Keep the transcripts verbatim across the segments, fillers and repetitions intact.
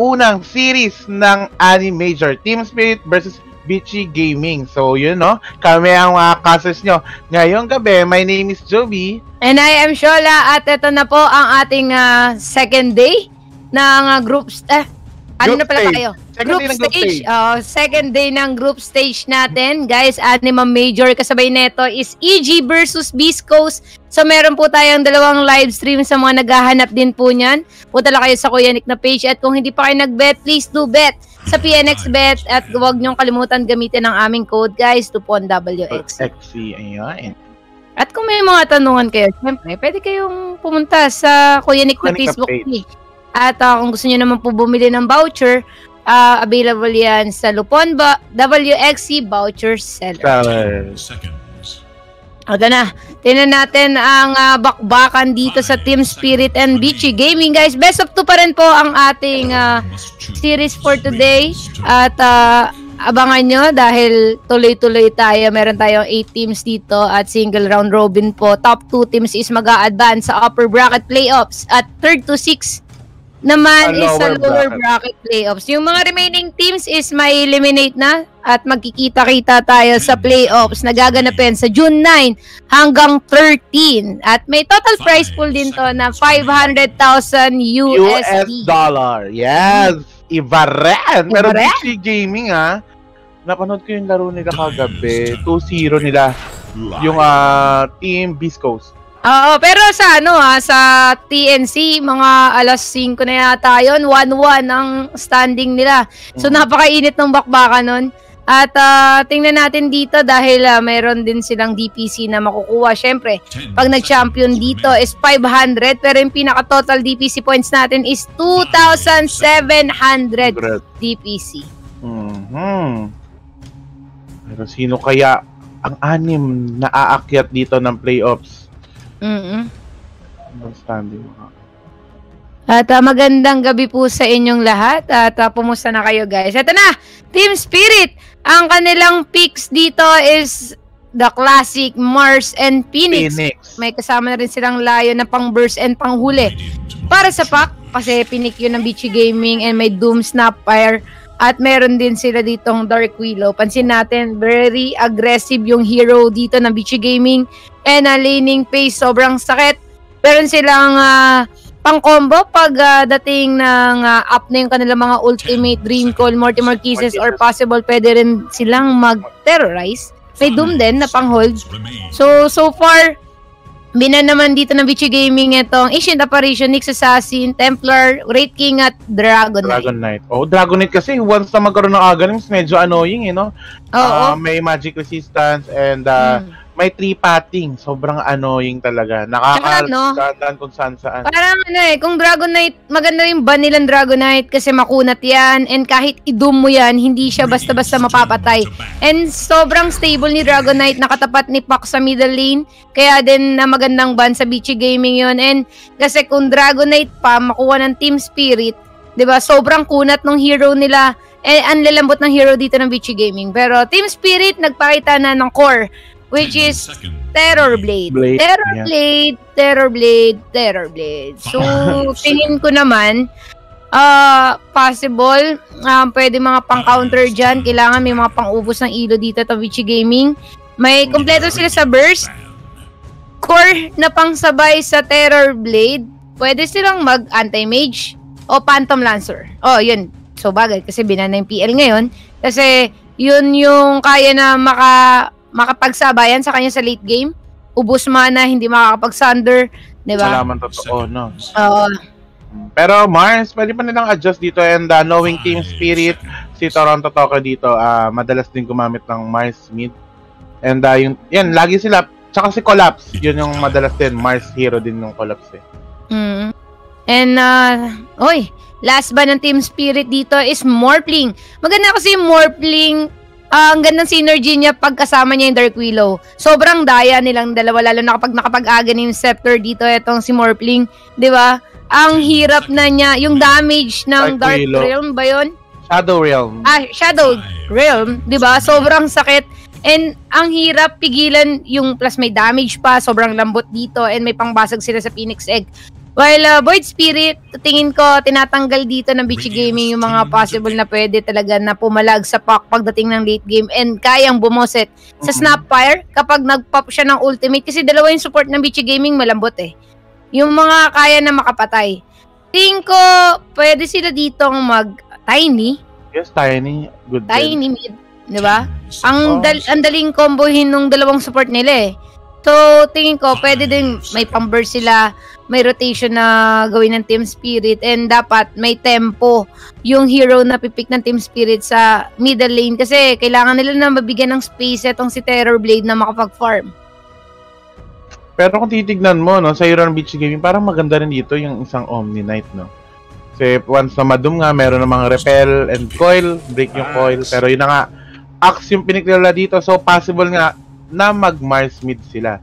unang series ng Animajor, Team Spirit versus Bichi Gaming. So, yun, no? Kami ang mga casters nyo. Ngayong gabi, my name is Joby. And I am Shola. At ito na po ang ating uh, second day ng uh, groups. Eh, ano na pala tayo? Group stage. Group stage. Uh, second day ng group stage natin. Guys, Animajor kasabay neto is E G versus Beast Coast. So, meron po tayong dalawang live stream sa mga naghahanap din po niyan. Punta lang kayo sa Kuya Nick na page. At kung hindi pa kayo nag-bet, please do bet sa P N X Bet at huwag niyong kalimutan gamitin ang aming code, guys, Tupon W X. X C, ayan. At kung may mga tanungan kayo, syempre, pwede kayong pumunta sa Kuya Nick na Facebook page. At uh, kung gusto niyo naman po bumili ng voucher, uh, available yan sa Lupon W X C Voucher Seller. Ito na. Tingnan natin ang uh, bakbakan dito sa Team Spirit and Bichi Gaming, guys. Best of two pa rin po ang ating uh, series for today. At uh, abangan nyo dahil tuloy-tuloy tayo. Meron tayong eight teams dito at single round robin po. Top two teams is mag-a-advance sa upper bracket playoffs. At third to six naman is sa lower bracket playoffs. Yung mga remaining teams is may eliminate na at magkikita-kita tayo sa playoffs na gaganapin sa June nine hanggang thirteen. At may total prize pool din to na five hundred thousand U S D. U S dollar. Yes. Iba rin. Pero Bichi Gaming, ha, napanood ko yung laro nila kagabi. two zero nila. Yung uh, team Beast Coast. Oo, pero sa ano ha, sa T N C, mga alas singko na yata yun, one one ang standing nila. So, mm. napakainit ng bakbakan nun. At uh, tingnan natin dito dahil uh, mayroon din silang D P C na makukuha. Siyempre, pag nag-champion dito is five hundred, pero yung pinaka-total D P C points natin is two thousand seven hundred D P C. Mm-hmm. Pero sino kaya ang anim na aakyat dito ng playoffs? Mm-mm. Standing. At uh, magandang gabi po sa inyong lahat. At uh, pumusta na kayo, guys. Ito na, Team Spirit. Ang kanilang picks dito is the classic Mars and Phoenix. Phoenix. May kasama na rin silang layo na pang burst and pang huli. Para sa pack, kasi pinik yun ng Bichi Gaming and may Doom Snapfire. At meron din sila ditong Dark Willow. Pansin natin, very aggressive yung hero dito ng Bichi Gaming. And a laning pace, sobrang sakit. Meron silang uh, pang-combo pag uh, dating ng uh, up na yung kanilang mga ultimate Dream Call, Mortimer Kisses, or possible pwede rin silang mag-terrorize. May Doom din na pang-hold. So, so far, binan naman dito ng Bichi Gaming itong Ancient Apparition, Nyx Assassin, Templar, Wraith King, at Dragon Knight. Dragon Knight. Oh, Dragon Knight kasi once na magkaroon ng Aghanim, medyo annoying, eh, no? Oo. Uh, may magic resistance and uh, hmm. may three patting. Sobrang annoying talaga. Nakaka-scandan kung saan saan. Parang ano eh, kung Dragon Knight, maganda yung ban nilang Dragon Knight kasi makunat yan. And kahit i-doom mo yan, hindi siya basta-basta mapapatay. And sobrang stable ni Dragon Knight, nakatapat ni Pak sa middle lane. Kaya din na magandang ban sa Bichi Gaming yun. And kasi kung Dragon Knight pa, makuha ng Team Spirit, diba, sobrang kunat ng hero nila. Eh, ang lalambot ng hero dito ng Bichi Gaming. Pero Team Spirit, nagpakita na ng core, which is Terror Blade. Blade, Terror yeah. Blade, Terror Blade, Terror Blade. So, tingin ko naman, uh, possible, um, pwede mga pang-counter dyan. Kailangan may mga pang-ubos ng ilo dito to Bichi Gaming. May kompleto sila sa burst. Core na pang-sabay sa Terror Blade. Pwede silang mag-anti-mage o Phantom Lancer. Oh, yun. So, bagay. Kasi binan na yung P L ngayon. Kasi, yun yung kaya na maka... makapagsabayan sa kanya sa late game. Ubus mana, hindi makakapag-sunder. Diba? Salaman totoo, no? Oo. Uh, Pero Mars, pwede pa nilang adjust dito and uh, knowing Team Spirit, si Toronto Tokyo dito, uh, madalas din gumamit ng Mars mid. And uh, yung, yan, lagi sila, tsaka si Collapse, yun yung madalas din, Mars hero din yung Collapse eh. Mm. And, uh, oy, last ba ng Team Spirit dito is Morphling. Maganda kasi yung Morphling. Uh, ang gandang synergy niya pag kasama niya yung Dark Willow. Sobrang daya nilang dalawa, lalo na kapag nakapag-aga ni yung Scepter dito, itong si Morphling. Di ba? Ang hirap na niya, yung damage ng Dark, Dark Realm ba yun? Shadow Realm. Ah, Shadow Realm, di ba? Sobrang sakit. And ang hirap pigilan yung plus may damage pa, sobrang lambot dito, and may pangbasag sila sa Phoenix Egg. While uh, Void Spirit, tingin ko, tinatanggal dito ng Bichi Gaming yung mga possible na pwede talaga na pumalag sa pack pagdating ng late game and kayang bumoset sa Snapfire kapag nag-pop siya ng ultimate. Kasi dalawa yung support ng Bichi Gaming, malambot eh. Yung mga kaya na makapatay. Tingin ko, pwede sila ditong mag-tiny. Yes, tiny. Good. Tiny mid. Diba? Ang, dal- ang daling combohin nung dalawang support nila eh. So, tingin ko, pwede din may pang-burst sila, may rotation na gawin ng Team Spirit, and dapat may tempo yung hero na pipick ng Team Spirit sa middle lane kasi kailangan nila na mabigyan ng space itong si Terrorblade na makapag-farm. Pero kung titignan mo, no, sa hero ng Bichi Gaming, parang maganda rin dito yung isang Omni Knight, no? Kasi once na madum nga, meron ng mga repel and coil, break yung coil, pero yun na nga, axe yung pinikilala dito, so possible nga na mag-Mars mid sila.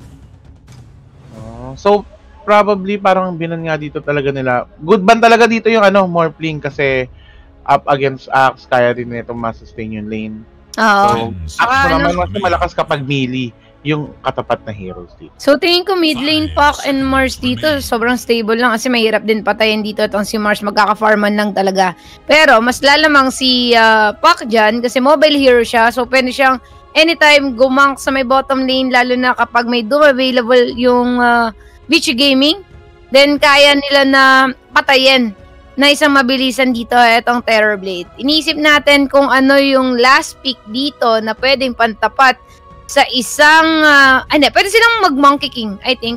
Uh, so, probably parang binan nga dito talaga nila. Good ban talaga dito yung ano, Morphling kasi up against Axe, kaya din nito ma-sustain yung lane. Oo. So, Axe ah, naman ano? Mas malakas kapag melee yung katapat na heroes dito. So, tingin ko mid lane Pac and Mars dito, sobrang stable lang kasi mahirap din patayin dito itong si Mars, magkaka-farman lang talaga. Pero, mas lalamang si uh, Pac dyan kasi mobile hero siya, so pwede siyang anytime gumank sa may bottom lane, lalo na kapag may doom available yung uh, Bichi Gaming, then kaya nila na patayin na isang mabilisan dito itong Terrorblade. Iniisip natin kung ano yung last pick dito na pwedeng pantapat sa isang, uh, ay, hindi, pwede silang mag-Monkey King, I think.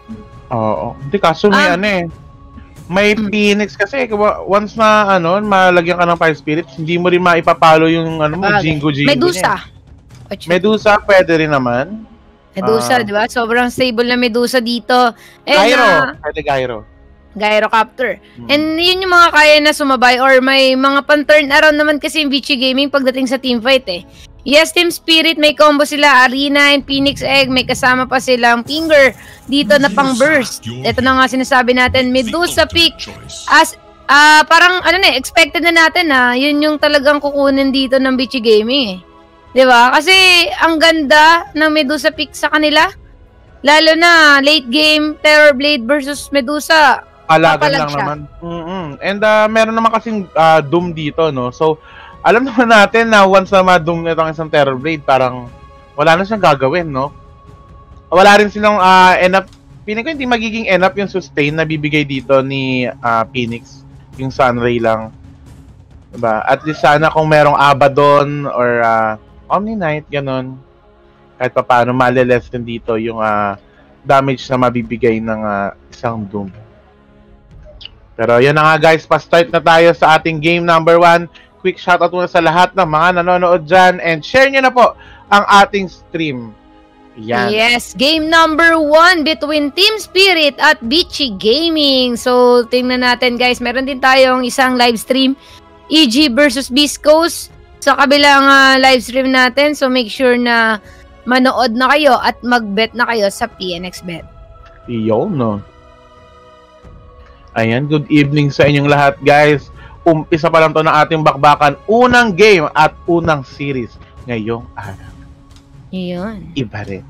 Oo. Hindi, kaso may ah. ano eh. May hmm. Phoenix kasi, once na, ano, malagyan ka ng Fire Spirits, hindi mo rin maipapalo yung, ano mo, okay. Jingo-Jingo Medusa. Niya. Medusa, pwede rin naman. Medusa, uh, di ba? Sobrang stable na Medusa dito. And, Gyro. Uh, pwede Gyro. Gyrocopter. Hmm. And yun yung mga kaya na sumabay or may mga pan-turn around naman kasi yung Bichi Gaming pagdating sa teamfight eh. Yes, Team Spirit, may combo sila, Arena and Phoenix Egg, may kasama pa silang Finger dito na pang burst. Ito na nga sinasabi natin, Medusa pick as uh, parang ano na, expected na natin na yun yung talagang kukunin dito ng Bichi Gaming eh. Diba? Kasi ang ganda ng Medusa pick sa kanila. Lalo na late game Terrorblade versus Medusa. Palagan lang siya. Naman. Mm-hmm. And uh, meron naman kasing uh, Doom dito, no? So, alam naman natin na once na ma-Doom itong isang Terrorblade, parang wala na siyang gagawin, no? Wala rin silang uh, enough, piling ko hindi magiging enough yung sustain na bibigay dito ni uh, Phoenix. Yung Sunray lang. Diba? At least sana kung merong Abaddon or uh, Omni Knight, ganun. Kahit pa paano maliles din dito yung uh, damage na mabibigay ng uh, isang Doom. Pero yun na nga guys, pa-start na tayo sa ating game number one. Quick shoutout muna sa lahat ng mga nanonood dyan and share nyo na po ang ating stream. Yan. Yes, game number one between Team Spirit at Bichi Gaming. So, tingnan natin guys, meron din tayong isang live stream, E G versus Beast Coast sa kabilang uh, live stream natin. So, make sure na manood na kayo at mag-bet na kayo sa P N X Bet. Iyon, no? Ayan, good evening sa inyong lahat, guys. Umpisa pa lang to ng ating bakbakan. Unang game at unang series ngayong araw. Iyon. Iba rin.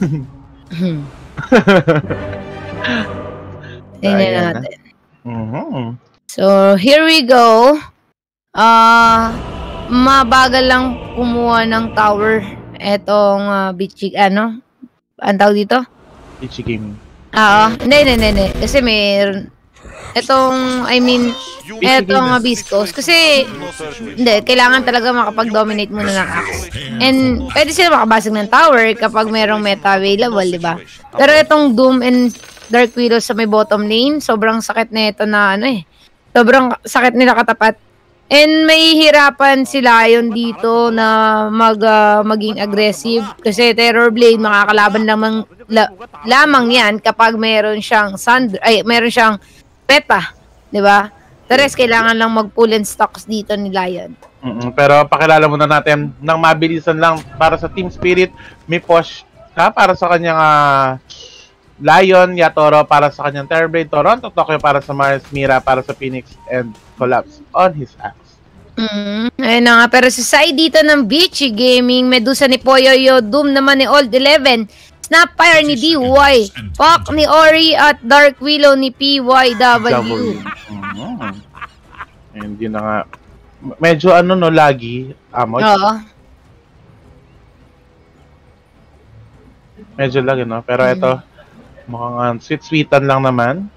Tingnan natin. Mm-hmm. So, here we go. Ah, uh, mabagal lang kumuha ng tower. Etong uh, Bichi, ano? Ang tawag dito? Bichi Gaming. Oo. Hindi, hindi, hindi. Kasi may etong, I mean, etong uh, Beast Coast. Kasi, hindi, kailangan talaga makapag-dominate muna ng Axe. And, pwede sila makabasag ng tower kapag mayroong meta available, di ba? Pero etong Doom and Dark Widow sa may bottom lane, sobrang sakit na ito na, ano eh. Sobrang sakit nila katapat. And may hirapan sila yon dito na mag, uh, maging aggressive. Kasi Terrorblade, makakalaban lamang, la, lamang yan kapag mayroon siyang sand, ay, mayroon siyang peta, di ba? The rest, kailangan lang mag-pull and stocks dito ni Lion. Mm-hmm. Pero pakilala muna natin ng mabilisan lang para sa Team Spirit, may push ka para sa kanyang uh, Lion, Yatoro para sa kanyang Terrorblade, Toronto, Tokyo para sa Mars, Mira para sa Phoenix, and Collapse on his axe. Mm, ayun na nga, pero sa side dito ng Bichi Gaming, Medusa ni Poyoyo, Doom naman ni Old eleven, Snapfire ni D Y. Puck ni Ori at Dark Willow ni P Y W. Mm-hmm. And yun na nga. Medyo ano no, lagi. Amos. Oo. Medyo lagi no. Pero mm. ito, mukhang sweet-sweetan lang naman.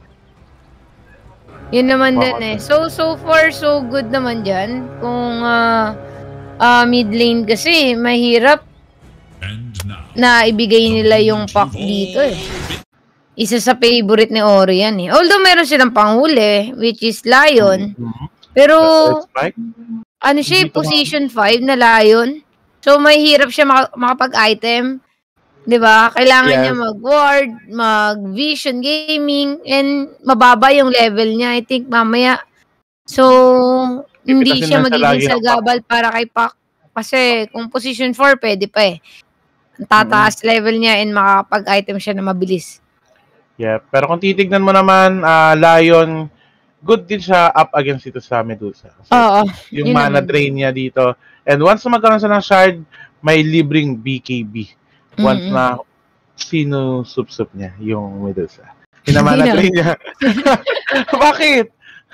Yun naman din eh. So, so far, so good naman dyan. Kung uh, uh, mid lane kasi, mahirap na ibigay nila yung pack dito eh. Isa sa favorite ni Ori yan eh. Although meron silang panghuli, which is Lion. Pero, ano siya, position five na Lion. So, mahirap siya mak makapag-item. Diba? Kailangan yes. niya mag-ward, mag-vision gaming, and mababa yung level niya. I think mamaya. So, hindi Kasi siya magiging sagabal para kay Pac. Kasi kung position four, pwede pa eh. Tataas mm-hmm. level niya and makakapag-item siya na mabilis. Yeah. Pero kung titignan mo naman, uh, Lion, good din siya up against ito sa Medusa. So, Oo. Yung mana naman. Drain niya dito. And once na magkaroon siya ng shard, may libreng B K B. Once mm-hmm. na sinusup-sup niya yung Medusa. Hinamana drain niya. Bakit?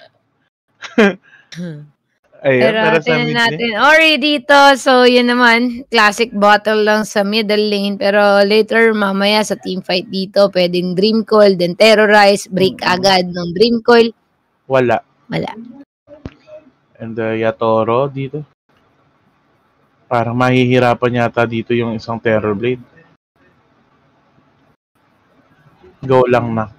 Ayun, pero pero sa mid natin. Ori dito. So, yun naman. Classic battle lang sa middle lane. Pero later, mamaya sa team fight dito, pwedeng Dream Coil, then Terrorize, break mm-hmm. agad ng Dream Coil. Wala. Wala. And uh, Yatoro dito. Parang mahihirapan yata dito yung isang Terror Blade. Go lang na.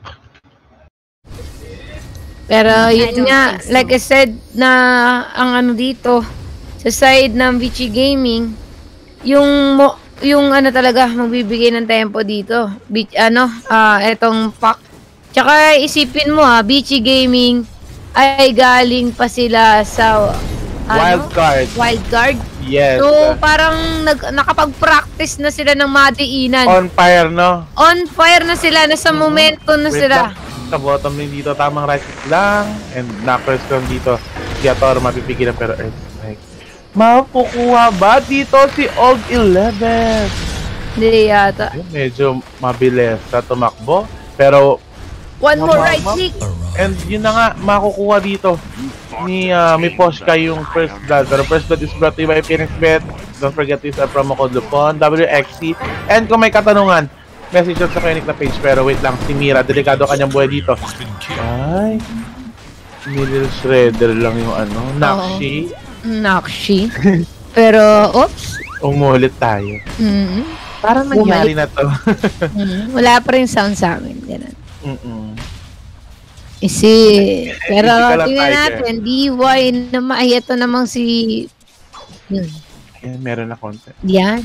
Pero yun nga, like I said, na ang ano dito, sa side ng Vici Gaming, yung mo, yung ano talaga, magbibigay ng tempo dito. Beach, ano, ah, uh, etong pack. Tsaka isipin mo ha, Vici Gaming ay galing pa sila sa ano? Wild card. Wild card. Yes. So, parang nag, nakapag-practice na sila ng madiinan. On fire, no? On fire na sila. Nasa mm-hmm. momento na Wait sila. Lang. Sa bottom lane dito, tamang right click lang. And knockers lang dito. Si Yatoro mapipigilan pero Earth Strike. Makukuha ba dito si Og eleven? Hindi yata. Medyo mabilis sa tumakbo. Pero one more right click. And yun na nga, makukuha dito ni uh, Miposhka yung first blood. Pero first blood is brought to you by Phoenix Bet. Don't forget to use our promo code Lupon, W X C. And kung may katanungan, message sa Phoenix na page. Pero wait lang, si Mira, delikado kanyang buhay dito. Ay, Middle Shredder lang yung ano, Nakshi. Nakshi. Pero, oops. Umulit tayo. Mm-hmm. Parang nangyari na to. mm-hmm. Wala pa rin sound sa amin. Ganun. Mm-mm. Isi, pero tingnan natin, D Y naman, ay ito namang si... Yun. Yan, meron na konti. Yan.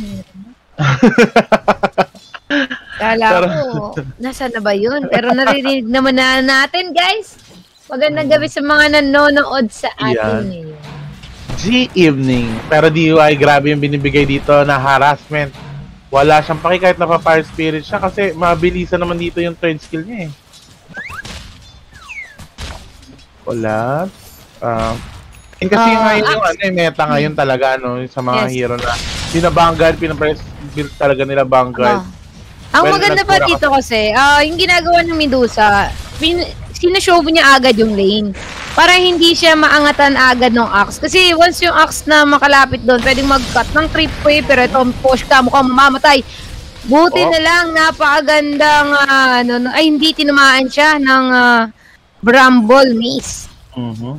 Kala ko, nasa na ba yun? Pero naririnig naman na natin, guys. Magandang gabi sa mga nanonood sa atin ngayon. G-Evening. Pero D Y, grabe yung binibigay dito na harassment. Wala siyang paki kahit napa-fire spirit siya kasi mabilisan naman dito yung third skill niya eh. Wala. Uh, and kasi uh, ngayon yung ano, meta ngayon talaga no, sa mga yes. hero na pinabangguard, pinapress build talaga nila Vanguard. Uh, ang well, maganda pa dito kasi, uh, yung ginagawa ng Medusa, sinashow niya agad yung lane. Para hindi siya maangatan agad ng axe. Kasi once yung axe na makalapit doon, pwedeng mag-cut ng tripway, pero ito, push ka, mukhang mamamatay. Buti oh. na lang, napakagandang, uh, ano, ay hindi tinamaan siya ng uh, Bramble Mace. Mm-hmm.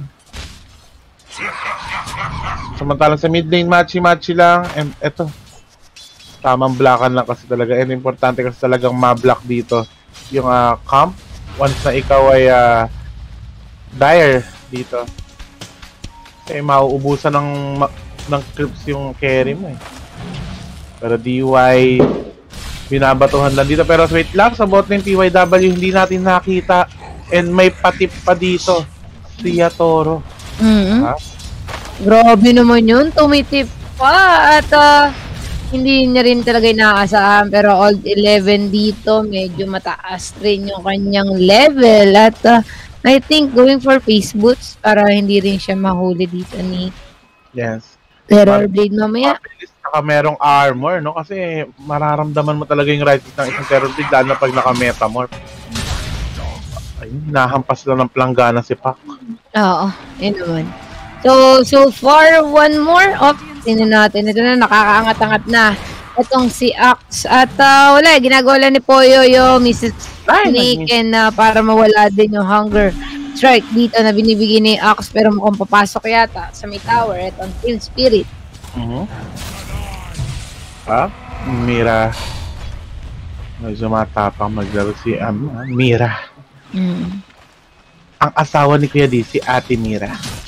Samantalang sa mid lane, matchy-matchy lang. And eto, tamang blockan lang kasi talaga. And importante kasi talagang ma-block dito yung uh, camp. Once na ikaw ay uh, dire dito. Eh, mauubusan ng, ng creeps yung carry mo eh. Pero D Y, binabatuhan lang dito. Pero wait lang, sa bot lane P Y W, hindi natin nakita. And may patip pa dito si Yatoro. Mm-hmm. Grabe naman yun. Tumitip pa. At uh, hindi niya rin talaga inaasahan. Pero Old eleven dito, medyo mataas rin yung kanyang level. At uh, I think going for face boots para hindi rin siya mahuli dito ni yes. Terror Blade mamaya. Mabilis na saka merong armor, no? Kasi mararamdaman mo talaga yung right click ng isang Terror Blade, lalo na pag naka-metamorph. Ayun, nahampas lang ng planggana si Pac. Oo, yun naman. So, so far, one more. Oh, tingnan natin. Ito na, nakakaangat-angat na. Itong si Axe. At uh, wala, ginagawa lang ni Poyo yung Missus Snake and uh, para mawala din yung hunger strike dito na binibigay ni Axe, pero mukhang papasok yata sa may tower. Itong Team Spirit. Uh-huh. Ah, Mira. Medyo matapang maglaro si um, Mira. Mm. Ang asawa ni Kuya D, si Ate Mira.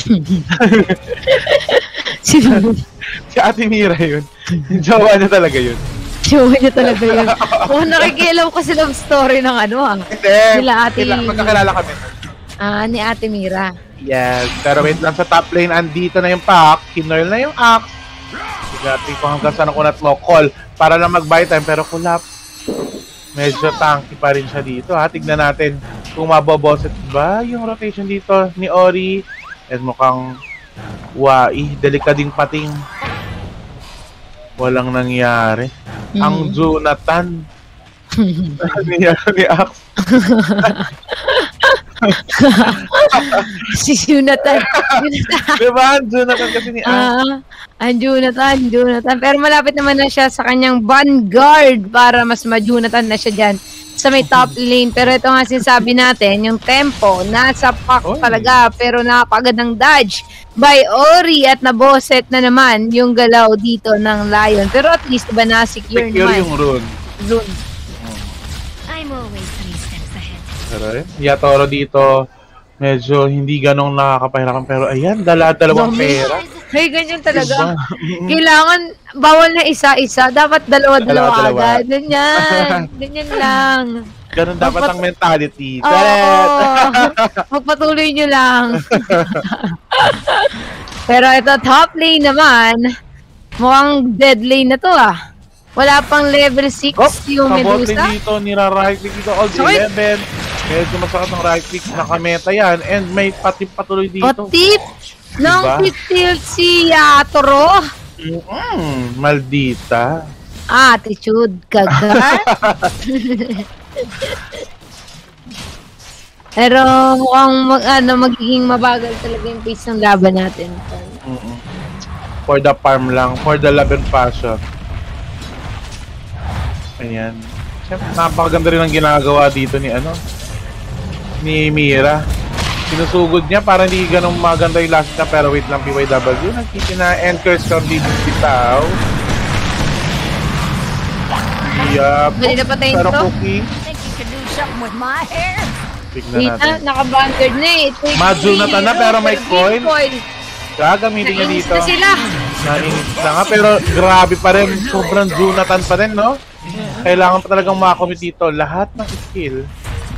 si, si Ate Mira yun. Jowa niya talaga yun. Jowa niya talaga yun. Oh, nakikialam ko sa love story ng ano ah. Hindi. Nila Ate Mira. Magkakilala kami. Ah, ni Ate Mira. Yes. Pero wait lang, sa top lane, andito na yung Pac. Kinoil na yung Axe. Sigati ko hanggang saan ang kunat mo. Call. Para lang mag-buy time. Pero collapse. Medyo tanky pa rin siya dito ha. Tignan natin kung maboboset ba yung rotation dito ni Ori. And mukhang wai, delikading pating. Walang nangyari. Mm. Ang Jonathan. ni, ni Axe. si Jonathan. Diba? Ang Jonathan kasi ni Axe. Uh, ang Jonathan, Jonathan. Pero malapit naman na siya sa kanyang vanguard para mas ma-Jonathan na siya dyan sa may top lane. Pero ito nga sinasabi natin, yung tempo, nasa Pac oh. talaga. Pero napakagandang dodge by Ori at naboset na naman yung galaw dito ng Lion. Pero at least ba na-secure Secure naman. yung rune. Rune. I'm always three steps ahead. Pero eh, Yatoro dito, medyo hindi ganong nakakapahirapan. Pero ayan, dala-dalawang pera. Hey, ganyan talaga. Kailangan, bawal na isa-isa. Dapat dalawa-dalawa agad. Ganyan. Ganyan lang. Ganun dapat Magpat ang mentality. Oo. Oh, magpatuloy nyo lang. Pero ito, top lane naman, mukhang dead lane na to ah. Wala pang level six oh, yung Medusa. Kabot dito, nira-right click dito. All the eleven. Medyo masakit ng right click. Nakameta yan. And may patip patuloy dito. Patip? Nang diba? titil si Yatoro. Mm, maldita. Attitude, kagat. Pero mukhang mag, ano, magiging mabagal talaga yung pace ng laban natin. Mm-mm. For the farm lang. For the love and passion. Ayan. Siyempre, napakaganda rin ang ginagawa dito ni ano ni Mira. Sinusugod niya para hindi ganun maganda yung last na, pero wait lang, P Y W. Nagkita na and curse count dito bitaw. Yup. Bali na patayin to? Think you could do something with my hair? Tignan Dita, natin. naka-bantered na eh. Ma-Jonathan na pero may coin. Gagamitin niya dito. Na sila. Naninis na nga, pero grabe pa rin. Sobrang Jonathan pa rin, no? Kailangan pa talagang makakomit dito. Lahat ng skill.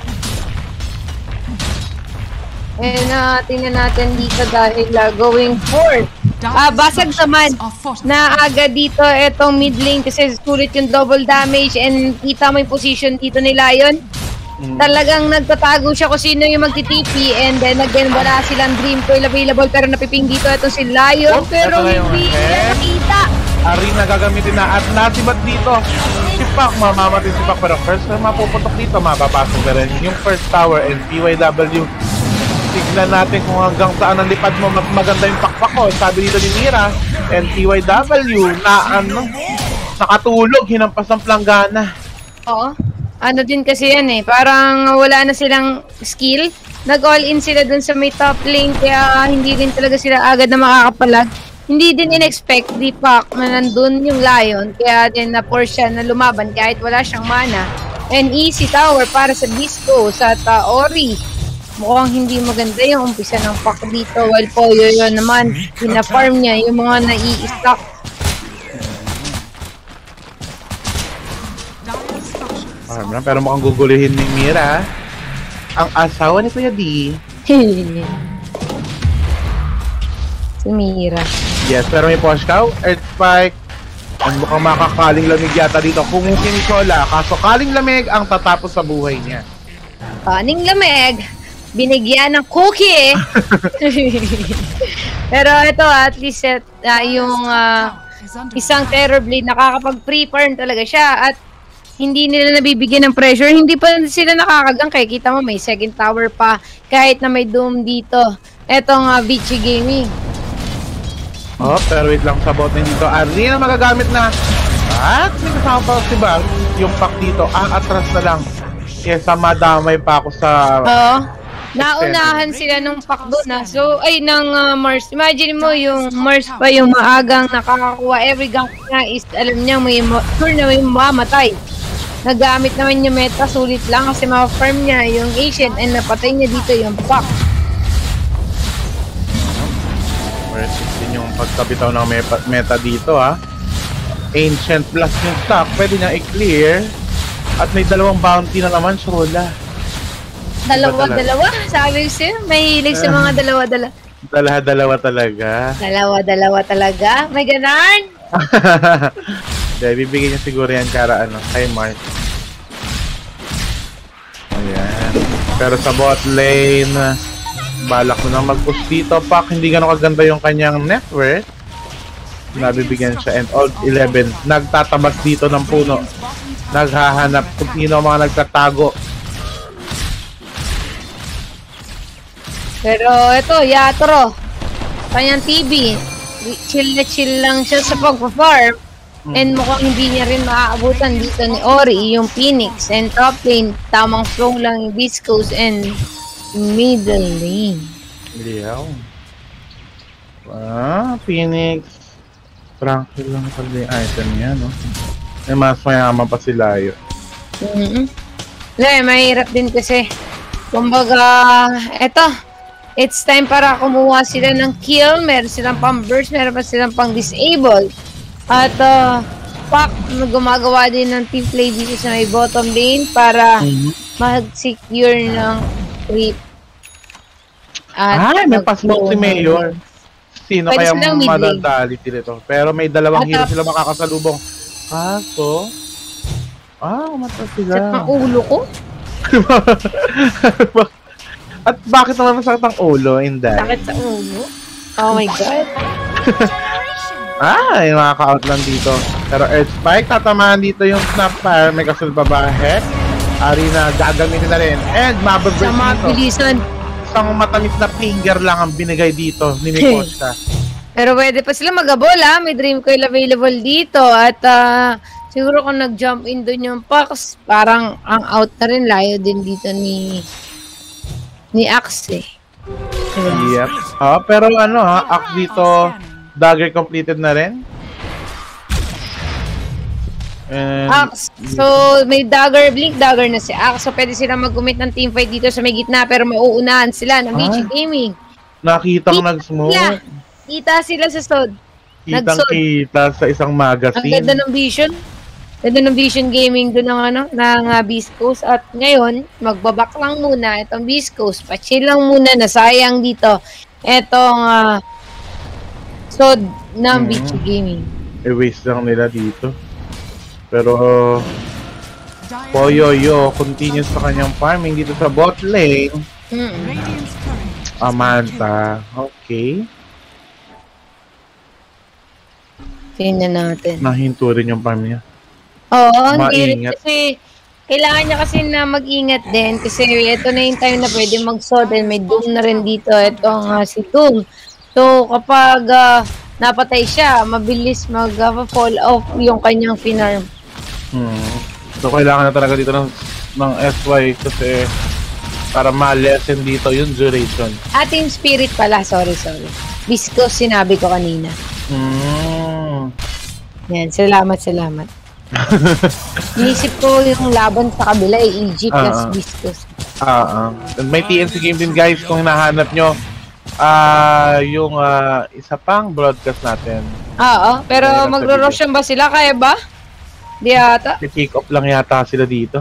And uh, tingnan natin dito dahil uh, going forth. Ah, basag naman na agad dito itong mid lane kasi sulit yung double damage and kita mo yung position dito ni Lion. Mm. Talagang nagtatago siya kung sino yung magti-T P and then again wala silang Dream Coil available pero napiping dito itong si Lion oh, pero hindi niya nakita. Arena gagamitin na at natibat dito. Si Pac, mamamatay si Pac pero first na mapuputok dito, mapapasok na rin yung first tower and P Y W. Tignan natin kung hanggang saan ang lipad mo maganda yung pakpak ko. Sabi dito ni Mira and P Y W na ano, nakatulog, hinampas ng planggana. Oo. Ano din kasi yan eh, parang wala na silang skill. Nag-all in sila dun sa may top lane kaya hindi din talaga sila agad na makakapalag. Hindi din in-expect di Pac na nandun yung Lion kaya din na-force siya na lumaban kahit wala siyang mana. And easy tower para sa Bisco sa uh, Ori. Mukhang hindi maganda yung umpisa ng Pac dito while Poyo yun naman pina-farm niya yung mga nai-stock. Farm lang, pero mukhang gugulihin ni Mira. Ang asawa ni Kuya D. Si Mira. Yes, pero may push cow, Earth Spike. Ang mukhang makakaling lamig yata dito. Kumukin ni Chola, kaso kaling lamig ang tatapos sa buhay niya. Kaling lamig? Binigyan ng cookie. Pero ito at least uh, yung uh, isang Terror Blade, nakakapag-free farm talaga siya at hindi nila nabibigyan ng pressure, hindi pa sila nakakagang kaya kita mo may second tower pa kahit na may Doom dito. Etong uh, Vici Gaming. Oh, pero wait lang sa bot nito. Arena magagamit na. At may kasama pa si Bang. Yung pack dito, ah, atras na lang. Kesa madamay pa ako sa... Oo. Naunahan sila nung pack doon na. So, ay, ng uh, Mars. Imagine mo yung Mars pa yung maagang nakakakuha. Every gank na is, alam niya, may sure na may mamatay. Nagamit naman yung meta, sulit lang kasi ma-farm niya yung Ancient and napatay niya dito yung pack. Versus din yung pagkabitaw ng meta dito, ha. Ancient plus yung stock, pwede niya i-clear. At may dalawang bounty na naman, Shola. Dalawa-dalawa? Sabi ko sa'yo, mahilig sa mga dalawa-dalawa. Dalawa-dalawa talaga. Dalawa-dalawa talaga? May ganan? Dahil bibigyan niya siguro yan kara ano, kay Mark. Ayan. Pero sa bot lane, balak mo nang mag-push dito. Pak, hindi gano'ng kaganda yung kanyang net worth. Nabibigyan siya and old eleven nagtatabas dito ng puno, naghahanap kung sino mga nagtatago. Pero ito, Yatro kanyang T V, chill na chill lang siya sa pag-farm hmm. and mukhang hindi niya rin maaabutan dito ni Ori yung Phoenix and top lane, tamang flow lang yung Viscos and middle lane. Yeah. Ah, Phoenix Frankie lang pala yung item niya, no? May mas mayaman pa sila yun. Mm-hmm. Wala, mahirap din kasi. Kumbaga, eto, it's time para kumuha sila ng kill. Meron silang pang burst, meron pa silang pang disable. At, uh, Pak, gumagawa din ng team play dito sa may bottom lane para mm-hmm. mag-secure ng creep. Ay, may pasmoke si Mayor. Sino pwede kaya madadali dito? Pero may dalawang hero sila makakasalubong. Kaso, ah, mata sila. Sakit ang ulo ko? At bakit naman masakit ang ulo, Inday? Sakit sa ulo? Oh my god. Ah, yung makaka-out lang dito. Pero Earth Spike, tatamaan dito yung Snapfire. May kasul pa ba? Heck? Arena, gagamitin na rin. And mababreak dito. Sa mabilisan. Isang matamis na finger lang ang binigay dito ni Mikosa. Pero pwede pa sila mag-abol, ha? May Dream Coil available dito. At uh, siguro kung nag-jump in doon yung Pax, parang ang out na rin. Layo din dito ni ni Axe, eh. Yep. Oh, pero ano ha, Axe dito, dagger completed na rin. And, Axe. So, may dagger, blink dagger na si Axe. So, pwede sila mag-commit ng teamfight dito sa may gitna, pero mauunahan sila ng Vici Gaming. Nakitang nag-smoke. Sila. Kita sila sa sod. Kitang-kita sa isang magazine. Ang ganda ng vision. Ganda ng Vision Gaming doon ng ano, ng uh, Viscos. At ngayon, magbabak lang muna itong Viscos. Pa-chill lang muna, nasayang dito. Itong uh, sod ng hmm. Vici Gaming. I-waste lang nila dito. Pero Poyoyo continues sa kanyang farming dito sa bot lane. Mm-mm. Amanta. Okay. Tingnan natin. Nahinto rin yung farm niya. Oo, hindi rin kasi kailangan niya kasi na mag-ingat din kasi ito na yung time na pwede mag-sod and may Doom na rin dito. Itong uh, si Doom. So kapag uh, napatay siya, mabilis mag-fall uh, off yung kanyang finarm. Hmm. So kailangan na talaga dito ng, ng S Y kasi para ma-lessen dito yung duration. Ating spirit pala, sorry, sorry. Viscos sinabi ko kanina. Hmm. Yan, salamat, salamat. Inisip ko yung laban sa kabila ay E G plus uh, Viscos. Ah, uh, may T N C game din guys kung hinahanap nyo. Ah, uh, yung uh, isa pang broadcast natin. Oo, pero magro-roshan ba sila? Kaya ba? Di ata. I-pick up lang yata sila dito.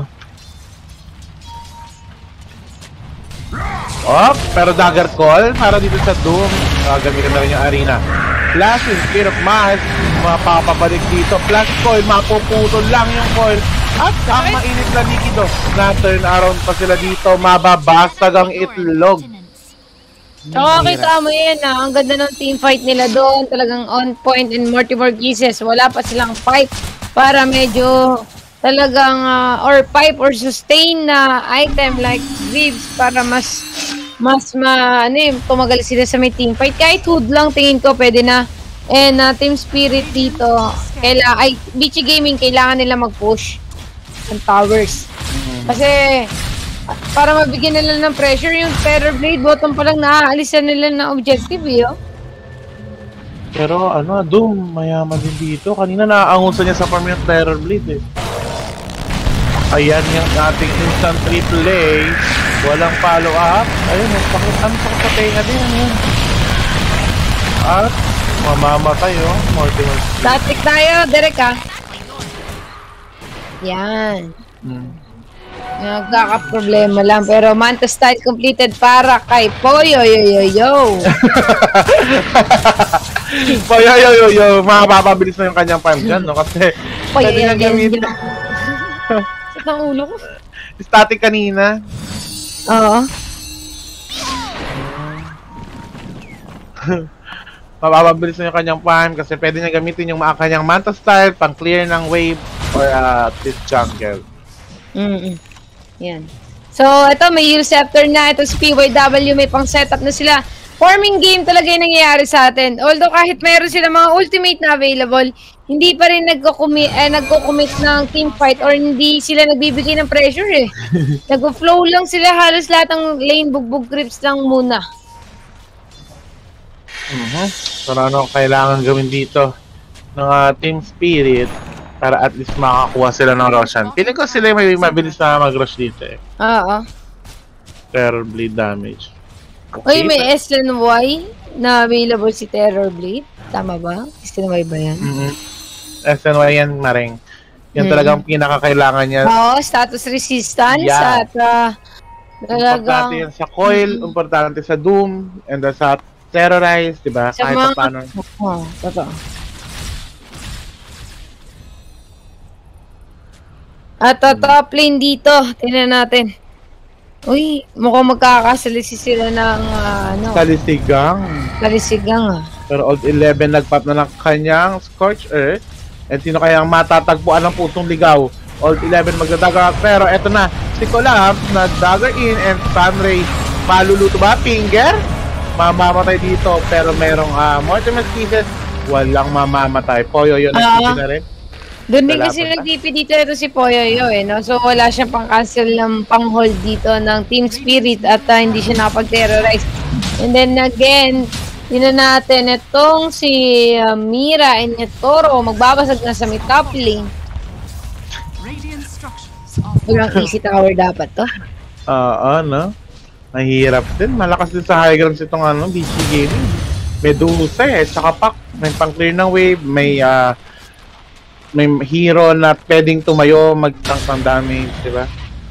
Oh, pero dagger call para dito sa Doom. Gagamitin na rin yung arena. Flash with Spear of Mass. Mapapabalik dito. Flash coil, mapuputol lang yung coil. At ang mainit na likido. Na turn around pa sila dito. Mababasag ang itlog. Tsaka kita mo yan ah, ang ganda ng team fight nila doon, talagang on point and multiple kisses. Wala pa silang pipe para medyo talagang uh, or pipe or sustain na item like Greaves para mas mas ma ano eh, tumagal sila sa may team fight. Kahit hood lang tingin ko pwede na. And uh, Team Spirit dito, kaila ay B C Gaming kailangan nila mag-push ng towers. Kasi para mabigyan nila ng pressure yung Terror Blade, bottom pa lang naaalisan nila ng objective eh. Oh. Pero ano, Doom, mayaman din dito. Kanina naaangusan niya sa farm yung Terror Blade eh. Ayan yung ating instant replay. Walang follow up. Ayun, pakitang sa katenga din. Ayun. At mamamatay oh. Mortimer. Static tayo, Derek ah. Yan. Hmm. Nagkaka-problema lang. Pero Manta style completed para kay Poyo yo yo yo. Poyo yo yo yo. Makapapabilis na yung kanyang farm dyan, no? Kasi pwede nga gamitin. Sakit ang ulo ko. Static kanina. Oo. Mapapabilis na yung kanyang farm kasi pwede niya gamitin yung mga kanyang Manta style pang clear ng wave or uh, this jungle. Mm-mm. Yan. So, ito may Heal Scepter na. Ito si P Y W, may pang setup na sila. Forming game talaga yung nangyayari sa atin. Although kahit mayroon sila mga ultimate na available, hindi pa rin nagko-commit eh, nagko-commit ng team fight or hindi sila nagbibigay ng pressure eh. Nag-flow lang sila, halos lahat ng lane bugbog creeps lang muna. Uh-huh. So, ano kailangan gawin dito ng uh, Team Spirit para at least makakuha sila ng Roshan. Piling ko sila may mabilis na mag-rush dito eh. Oo. Terror Blade damage. Okay, uy, may S N Y na available si Terror Blade. Tama ba? S N Y ba yan? Mm-hmm. S N Y yan, Maring. Yan hmm. talagang pinakakailangan niya. Oo, status resistance. Yeah. At uh, talagang... Importante yan sa coil, mm-hmm. importante sa Doom, and uh, sa Terrorize, diba? Sa kahit mga... paano. Oo, oh, totoo. At uh, top lane dito, tingnan natin. Uy, mukhang magkakasalisi sila ng uh, ano. Salisigang. Salisigang ah. Pero Old eleven nagpap na ng kanyang Scorch Earth. And sino kayang matatagpuan ng pusong ligaw? Old eleven magdadagger. Pero eto na, si Collapse na dagger in and Sunray. Maluluto ba? Finger? Mamamatay dito. Pero merong uh, Mortimer Kisses. Walang mamamatay. Poyo yun. Uh, na rin. Doon din kasi nag-D P dito ito si Poyoyo eh, no? So wala siyang pang-cancel ng pang-hold dito ng Team Spirit at uh, hindi siya nakapag-terrorize. And then again, tingnan natin itong si uh, Mira and Toro magbabasag na sa may top lane. Walang easy tower dapat to. Oo, uh, no? Mahirap din. Malakas din sa high grounds itong ano, B C Gaming. May Medusa eh, tsaka Pac. May pang-clear ng wave, may... Uh, may hero na pwedeng tumayo, mag-tank ng damage, diba?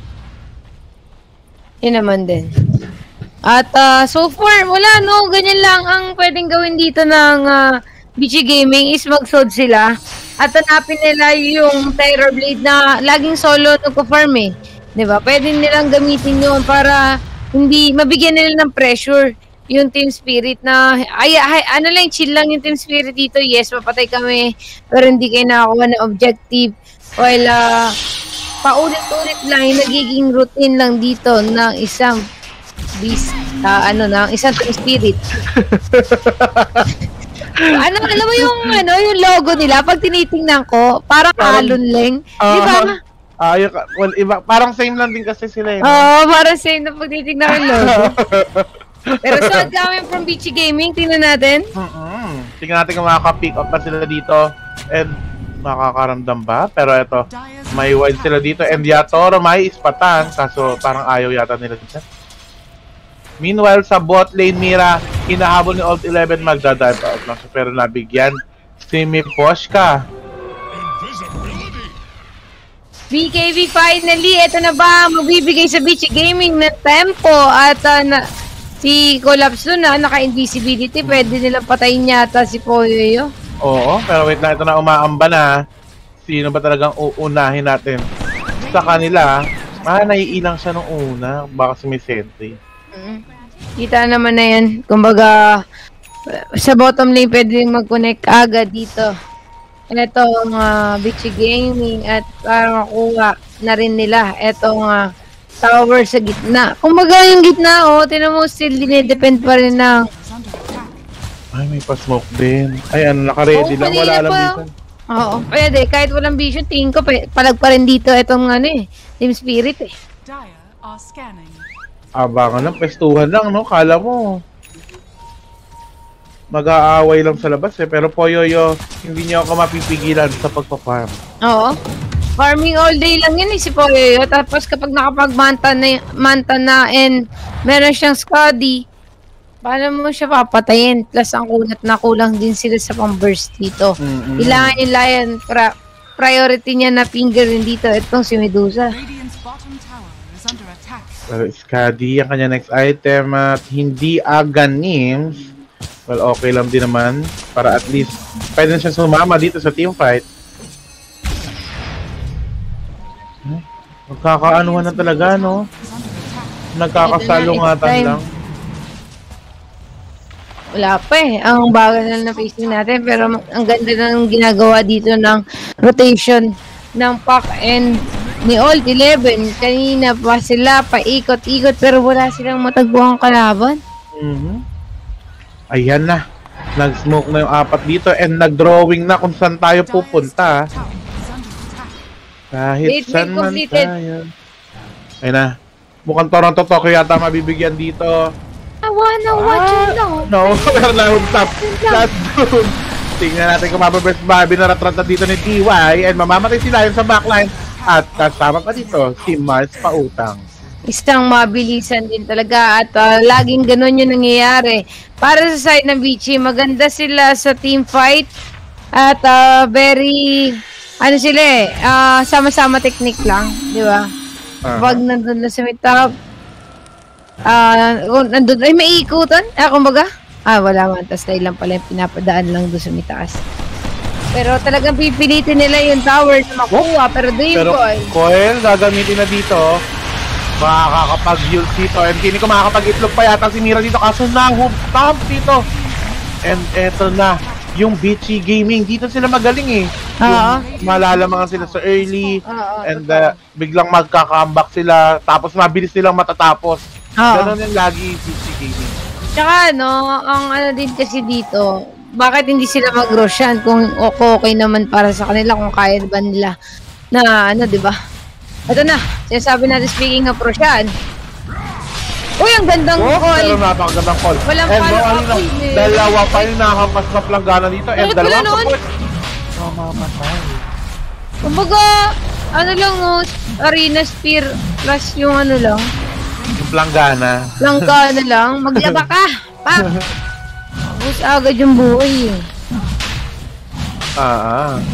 Yun naman din. At uh, so far, wala no, ganyan lang ang pwedeng gawin dito ng uh, B G Gaming is mag-sold sila at hanapin nila yung Terror Blade na laging solo nagko-farm eh. Diba? Pwede nilang gamitin yun para hindi mabigyan nila ng pressure yung Team Spirit na, ay, ay, ano lang, chill lang yung Team Spirit dito. Yes, mapatay kami, pero hindi kayo nakakuha ng objective. While, uh, paulit-ulit lang, yung nagiging routine lang dito ng isang beast, uh, ano na, isang Team Spirit. ano, alam mo yung, ano, yung logo nila, pag tinitingnan ko, parang alon lang. Uh, di ba? Ah, uh, well, iba, parang same lang din kasi sila eh. Oo, uh, parang same na pag titignan ko yung logo. Pero so, coming from B C Gaming, tingnan natin. Mm-hmm. Tingnan natin kung makaka-pick up pa sila dito. And makakaramdam ba? Pero eto, may wild sila dito. And Yatoro may ispatan. Kaso parang ayaw yata nila dito. Meanwhile, sa bot lane Mira, hinahabol ni Old eleven magdadive out lang. Pero nabigyan si Miposhka. B K B finally, eto na ba? Magbibigay sa B C Gaming na tempo. At uh, na... Si Collapse doon na, naka-invisibility, pwede nilang patayin yata si Poyoyo. Oo, pero wait lang, ito na umaamba na. Sino ba talagang uunahin natin? Sa kanila, ah, naiilang siya nung una, baka si May Sentry. Mm-hmm. Kita naman na yan. Kumbaga, sa bottom lane pwede mag-connect agad dito. Ito ang uh, Bichi Gaming at para makuha na rin nila. Ito ang uh, tower sa gitna. Kumbaga yung gitna, oh, tinan mo still dinidepend pa rin ng... Ay, may pa-smoke din. Ay, ano, naka-ready oh, lang. Wala lang dito. Oo, pwede. Kahit walang vision, tingin ko, palag pa rin dito itong ano eh, Team Spirit eh. Abangan lang, pestuhan lang, no? Kala mo. Mag-aaway lang sa labas eh. Pero Poyoyo, hindi niyo ako mapipigilan sa pagpa-farm. Oo. Farming all day lang yun eh si Poyoyo. Tapos kapag nakapag-manta na, manta na and meron siyang Scuddy, paano mo siya papatayin? Plus ang kunat na kulang din sila sa pang-burst dito. Mm-hmm. Kailangan yung Lion, pra priority niya na finger rin dito. Itong si Medusa. Pero Scuddy, ang kanya next item at hindi aganim. Well, okay lang din naman. Para at least, pwede na siya sumama dito sa teamfight. Magkakaanuhan na talaga, no? Nagkakasalungatan lang. Wala pa eh. Ang bagal na na-facing natin. Pero ang ganda ng ginagawa dito ng rotation ng Pac and ni Old eleven. Kanina pa sila paikot-ikot pero wala silang matagpuang kalaban. Mm-hmm. Ayan na. Nag-smoke na yung apat dito and nag-drawing na kung saan tayo pupunta. Kahit wait, saan man tayo. Ayun na. Mukhang Toronto Tokyo yata mabibigyan dito. Awa na, watch ah, lang. No, pero na-top. Last doon. Tingnan natin kung mababest ba. Binaratrata dito ni T Y and mamamatay sila yun sa backline. At kasama pa dito, si Mars Pautang. Isang mabilisan din talaga at uh, laging ganun yung nangyayari. Para sa side ng Bichi, maganda sila sa team fight at uh, very, ano sila eh, uh, sama-sama technique lang, di ba? Uh-huh. Pag nandun na sa may top, uh, nandun, ay may ikutan, ah, kumbaga, ah, wala man, tas dahil lang pala yung pinapadaan lang doon sa may taas. Pero talagang pipilitin nila yung tower na makuha, pero Dream pero Coil. Coil, gagamitin na dito. Makakapag-ult dito. And hindi ko makakapag-itlog pa yata si Mira dito. Kaso na-hub-stomp dito. And eto na, yung Bichi Gaming. Dito sila magaling eh. Oo. Malalamangan sila sa early. Uh-huh. And uh, biglang magkaka-comeback sila. Tapos mabilis silang matatapos. Uh-huh. Ganun yung lagi Bichi Gaming. Tsaka no, ang ano din kasi dito, bakit hindi sila mag-Roshan kung okay naman para sa kanila, kung kaya ba nila na ano, di ba? Ito na, sinasabi natin speaking of Roshan. Uy, ang gandang oh, call. Pero napakagandang call. Walang and follow-up. Eh. Dalawa pa yung nakapas na planggana dito. And Bakit dalawa pa po. Oh, mamatay. Kumbaga, ano lang oh, Arena Spear plus yung ano lang. Yung planggana. Planggana lang. Maglaba ka. Pak! Bus agad yung buhay eh. Ah, ah.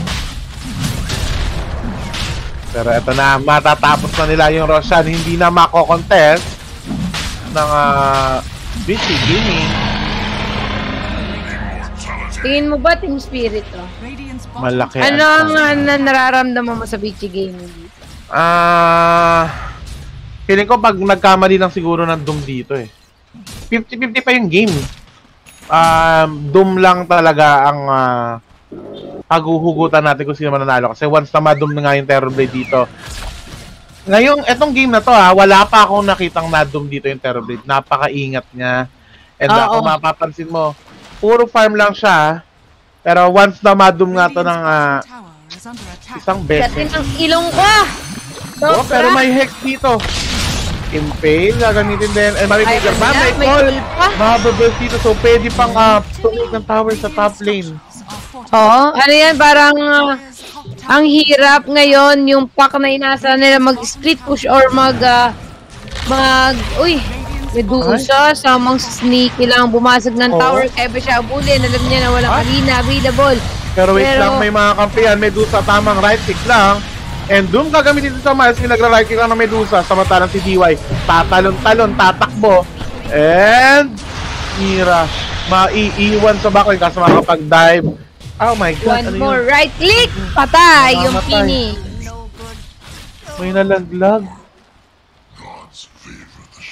Pero eto na, matatapos na nila yung Roshan. Hindi na mako-contest ng uh, Bichi Gaming. Tingin mo ba Team Spirit oh? Malaki. Ano ang uh, nararamdaman mo sa Bichi Gaming? Ah, uh, feeling ko pag nagkamali lang siguro ng Doom dito eh. fifty fifty pa yung game. Um, Doom lang talaga ang uh, paghuhugutan natin kung sino mananalo. Kasi once na ma-Doom na nga yung Terrorblade dito. Ngayong, etong game na to ha, wala pa akong nakitang na-Doom dito yung Terrorblade. Napaka-ingat niya. And uh, kung mapapansin mo, puro farm lang siya. Pero once na ma-Doom nga to ng uh, isang beses. Kasi ng ilong ko! Oh, pero may Hex dito. Impale, gagamitin din. And mamimigil pa, may call. Mababels dito. So, pwede pang uh, tumig ng tower sa top lane. Oo, ano yan, parang uh, ang hirap ngayon yung pack na inasa nila mag-split push or mag, uh, mag, uy, Medusa, samang sneaky lang, bumasag ng tower, oh. Kaya ba siya abulin, alam niya na walang arena available. Pero wait Pero, lang, may mga kampihan, Medusa, tamang right click lang. And doon gagamitin dito sa Miles, nagra-right click lang ng Medusa, samantalang si D Y, tatalon-talon, tatakbo. And, Mira, maiiwan sa backline kasi makapag-dive. Oh my God. One ano more yun? Right click, patay yung finish. May nalaglag.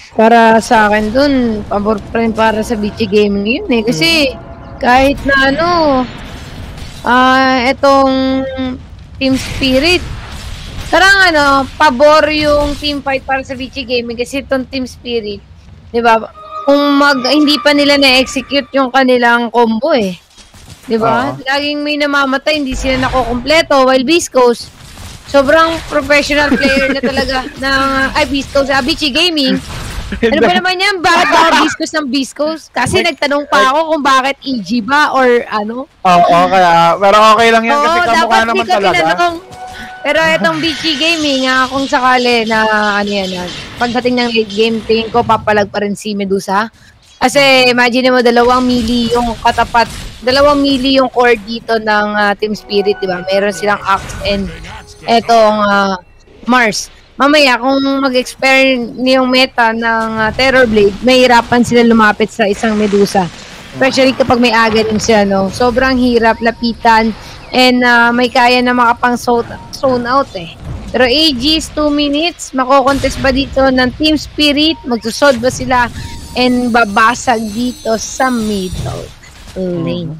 para sa akin dun, pabor pa rin para sa B G Gaming yun eh. Kasi kahit na ano, ah, etong Team Spirit, parang ano, pabor yung team fight para sa B G Gaming kasi itong Team Spirit, di ba? Kung mag, hindi pa nila na-execute yung kanilang combo eh. Di ba? Uh-huh. Laging may namamatay, hindi sila nakukumpleto. While Viscos, sobrang professional player na talaga ng, ay Viscos, uh, B G Gaming. Ano ba naman yan? Bakit ba Viscos ng Viscos? Kasi nagtanong pa ako kung bakit E G ba or ano. Oo, oh, kaya, pero okay lang yan Oo, kasi kamukha naman talaga. Tinanong, pero itong B G Gaming, uh, kung sakali na ano yan, uh, pagdating ng late game, tingin ko papalag pa rin si Medusa. Kasi imagine mo, dalawang mili yung katapat, dalawang mili yung core dito ng uh, Team Spirit, di ba? Meron silang Axe and etong uh, Mars. Mamaya, kung mag-expire yung meta ng uh, Terror Blade, mahirapan sila lumapit sa isang Medusa. Especially kapag may agalim siya, no? Sobrang hirap, lapitan, and uh, may kaya na makapang zone out, eh. Pero A G is two minutes, makokontest ba dito ng Team Spirit? Magsusod ba sila? And babasag dito sa middle lane.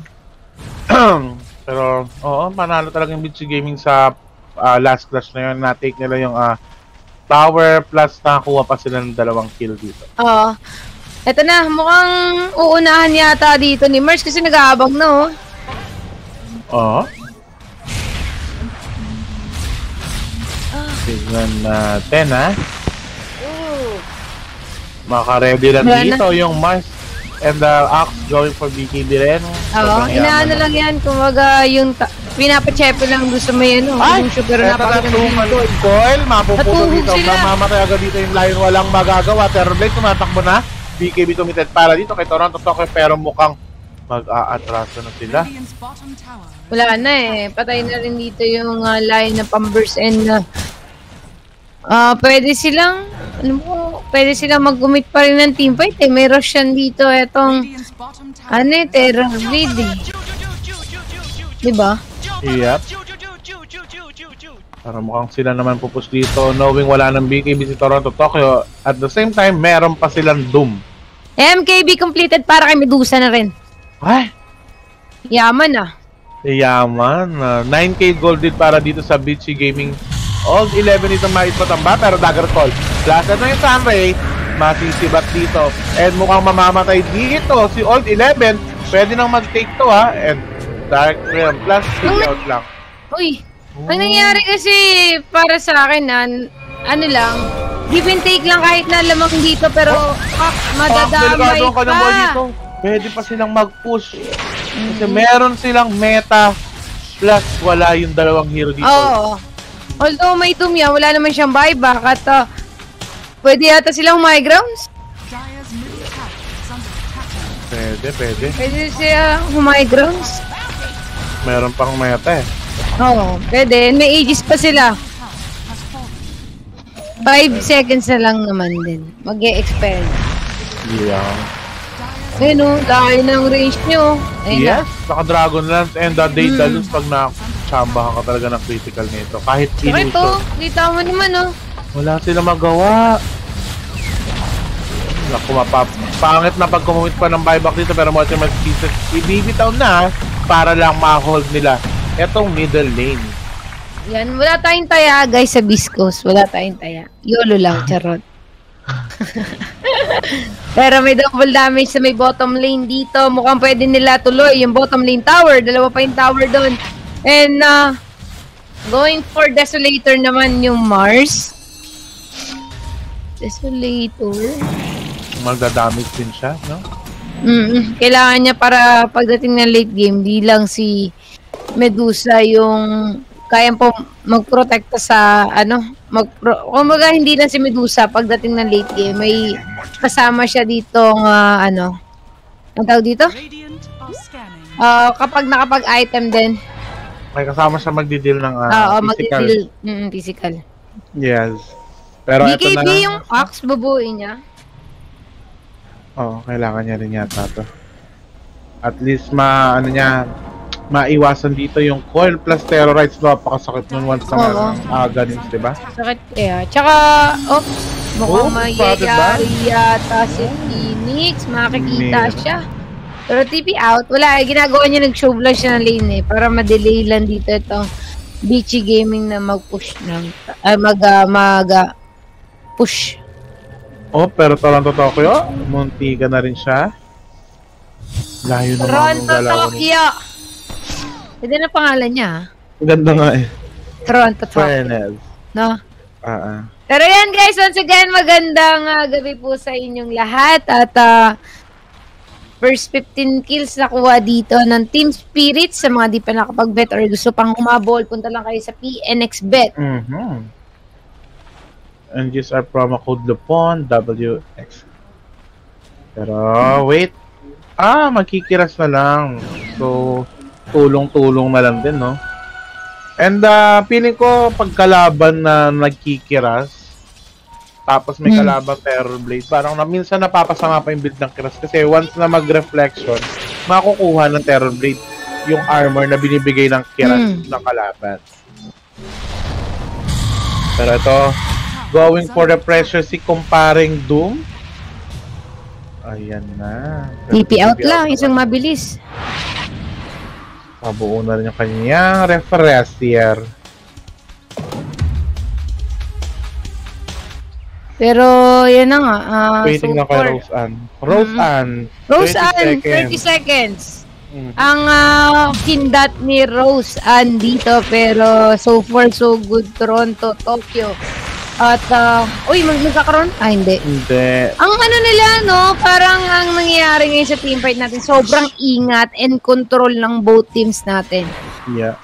Pero, oo, panalo talaga yung B G Gaming sa uh, last clash na yun. Na-take nila yung uh, tower plus nakakuha pa sila ng dalawang kill dito. Oo. Eto na, mukhang uunahan yata dito ni Mers kasi nag-aabang na, oh. Oo. Tignan natin, ha? Maka-ready lang Wala dito na. yung Mars and the Axe going for B K B rin. Oo, inaano lang yan. Kumaga yung pinapachepe lang doon sa may ano. Ay! Yung pero Eto na tumal coil. Mapuputo dito. Mamamatay agad dito yung Lion. Walang magagawa. Terror Blade tumatakbo na. B K B committed para dito kay Toronto Tokyo pero mukhang mag-a-atraso na sila. Wala na eh. Patay na rin dito yung uh, line ng Pambers and uh, uh, pwede silang ano mo, pwede silang mag-commit pa rin ng team fight eh. May Roshan dito etong ano eh, Terror Blade eh. Diba? Yep. Para mukhang sila naman pupus dito knowing wala ng B K B si Toronto Tokyo. At the same time, meron pa silang Doom. M K B completed para kay Medusa na rin. Ay! Yaman ah. Yaman. Uh, nine K gold din para dito sa B G Gaming. Old eleven ito maipatamba pero dagger call. Blasta na yung Sunray. Masisibat dito. And mukhang mamamatay dito si Old eleven. Pwede nang mag-take to ha. And Dark Realm plus three out lang. Uy! Ang nangyari kasi para sa akin na ano lang, give and take lang kahit na lamang dito pero oh, ah, madadamay oh, pa. Dito. Pwede pa silang mag-push. Kasi meron silang meta plus wala yung dalawang hero dito. Oo. Although may Doom yan, wala naman siyang buyback at uh, pwede yata silang high grounds. Pwede, pwede. Pwede siya high grounds. Meron pang meta eh. Oo, pwede. May ages pa sila. five seconds na lang naman din. Mag-e-expire. Yeah. Ayun o, dahil ng range nyo. Ayun yes, na. naka Dragon Lance and the day hmm. dalus pag na-chambahan ka talaga ng critical nito. Kahit inuso. Bakit to? Kita mo naman o. Wala sila magawa. Naku, mapap. Pangit na pag kumumit pa ng buyback dito pero mo siya mag-pieces. I-bibitaw na para lang ma-hold nila etong middle lane. Yan, wala tayong taya guys sa Viscos. Wala tayong taya. YOLO lang, charot. Pero may double damage sa may bottom lane dito. Mukhang pwede nila tuloy yung bottom lane tower. Dalawa pa yung tower doon. And uh, going for Desolator naman yung Mars. Desolator. Magdadamage din siya, no? Mm-mm. Kailangan niya para pagdating ng late game, di lang si Medusa yung kayang po magprotekta sa ano, magpro kumbaga hindi lang si Medusa pagdating ng late game, may kasama siya ditong uh, ano, ang tawag dito? Uh, kapag nakapag-item din. May kasama siya magdi-deal ng uh, Oo, physical. magdi-deal, mm, physical. Yes. Pero B K B ito na yung Axe bubuin niya. Oo, kailangan niya rin yata to. At least ma ano niya maiwasan dito yung coil plus terrorize. Napakasakit nun once na uh, ganun, diba? Sakit kaya. Tsaka, oh, Mukhang Oh, spotted ba? mayayari yata si Phoenix. Makikita Meron. siya. Pero T P out, wala eh. Ginagawa niya, nag-show flash siya ng lane eh. Para ma-delay lang dito itong Beachy Gaming na mag-push ng... Ay, mag... Uh, mag uh, push. Oh, pero Toronto Tokyo, munti ka na rin siya. Layo naman ang Toronto galaw niya. Tokyo! Hindi na pangalan niya ha? Ganda nga eh. Toronto Tokyo. Fairness. No? Ah, ah. Pero yan guys, once again, magandang uh, gabi po sa inyong lahat. At uh, first fifteen kills nakuha dito ng Team Spirit. Sa mga di pa nakapag-bet or gusto pang humabol, punta lang kayo sa P N X Bet. Mm-hmm. And use our promo code Lupon, W X. Pero, wait. Ah, magkikiras na lang. So, tulong-tulong na lang din, no? And, uh, feeling ko, pagkalaban na nagkikiras, tapos may Hmm. kalaban Terror Blade, parang na, minsan napapasama pa yung build ng kiras. Kasi once na mag-reflection, makukuha ng Terror Blade yung armor na binibigay ng kiras Hmm. ng kalaban. Pero ito, going for the pressure si kumparing Doom. Ayan na. T P out lang, na. isang mabilis. Mabuo na rin yung kanyang refreshir. Pero, yan na nga. Uh, Waiting na kay Rose Ann. Rose Ann. Rose thirty Ann, seconds. thirty seconds. Mhm. Ang uh, kindat ni Rose Ann dito, pero so far so good. Toronto, Tokyo. At, uh, uy, mag magkakaroon? Ah, hindi. Hindi. Ang ano nila, no, parang ang nangyayari ngayon sa teamfight natin, sobrang ingat and control ng both teams natin. Yeah.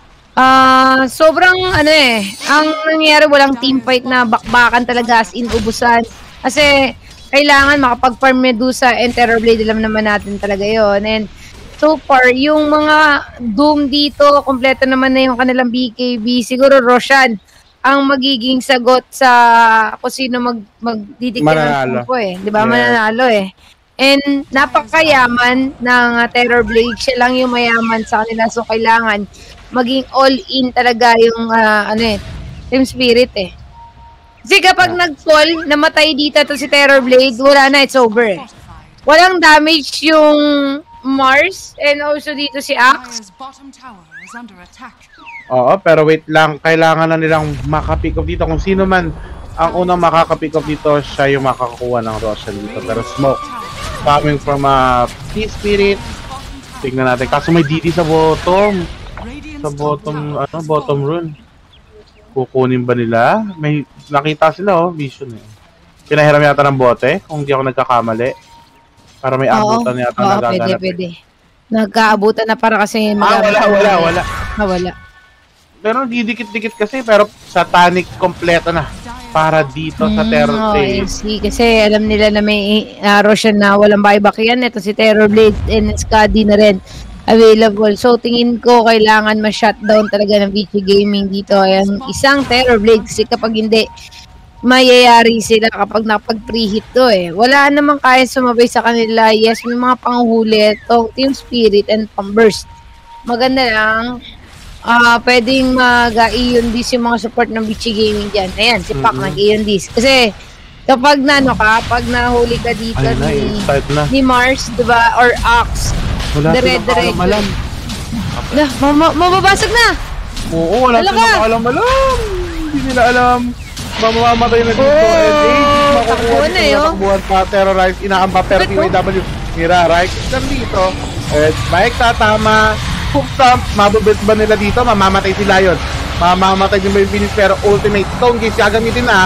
Ah, sobrang ano eh, ang nangyayari walang teamfight na bakbakan talaga as in ubusan. Kasi kailangan makapag-farm Medusa and Terrorblade, alam naman natin talaga yon. And so far, yung mga Doom dito, kompleto naman na yung kanilang B K B. Siguro Roshan ang magiging sagot sa kung sino mag magdidikta Mananalo. ng po eh. 'Di ba? Yeah. Mananalo eh. And napakayaman ng uh, Terrorblade. Siya lang yung mayaman sa kanila. So kailangan maging all-in talaga yung uh, ano eh, Team Spirit eh. Kasi kapag Yeah. nag-fall, namatay dito to si Terrorblade, wala na, it's over eh. Walang damage yung Mars and also dito si Axe. Dire's bottom tower is under attack. Oo, pero wait lang. Kailangan na nilang makapick up dito. Kung sino man ang unang makakapick up dito, siya yung makakakuha ng Roshan dito. Pero Smoke, coming from a P Spirit. Tingnan natin. Kaso may D D sa bottom. Sa bottom, ano, bottom rune. Kukunin ba nila? May nakita sila, oh, vision eh. Pinahiram yata ng bote, kung di ako nagkakamali. Para may abutan yata Oo, nagaganap. pwede, eh. pwede. Nagkaabutan na para kasi Ah, wala, wala, wala. Ah, wala. Pero didikit-dikit kasi, pero satanic kompleto na. Para dito sa Terror Mm, Blade. okay, see, kasi alam nila na may uh, Roshan na walang buyback yan. Ito si Terrorblade and Skadi na rin available. So, tingin ko kailangan ma-shutdown talaga ng V G Gaming dito. Ayan, isang Terrorblade kasi kapag hindi, mayayari sila kapag napag-preheat to eh. Wala namang kaya sumabay sa kanila. Yes, may mga panghuli. Itong Team Spirit and pang-burst. Maganda lang. Ah, pwedeng mag-ion dis yung mga support ng Beachy Gaming dyan. Ayan, si Pac Mhm. nag-ion dis. Kasi, kapag na, ano ka, pag nahuli ka dito Ayun na, ni, start na. ni Mars, diba, or Axe, Wala silang dire-diretso. alam-alam. na, ma- mababasag na! Oo, wala Alam silang ka! alam-alam. Hindi nila alam. Mamamatay na dito. Oo, And age, makukuha takbuhan na dito yun. na takbuhan pa. Terrorize, inaamba, pero T Bakit Y W. Mira, right? Nandito. And Mike tatama. Hook stomp. Mabubit ba nila dito? Mamamatay si Lion. Mamamatay din ba yung finish, pero ultimate stone gaze gagamitin na.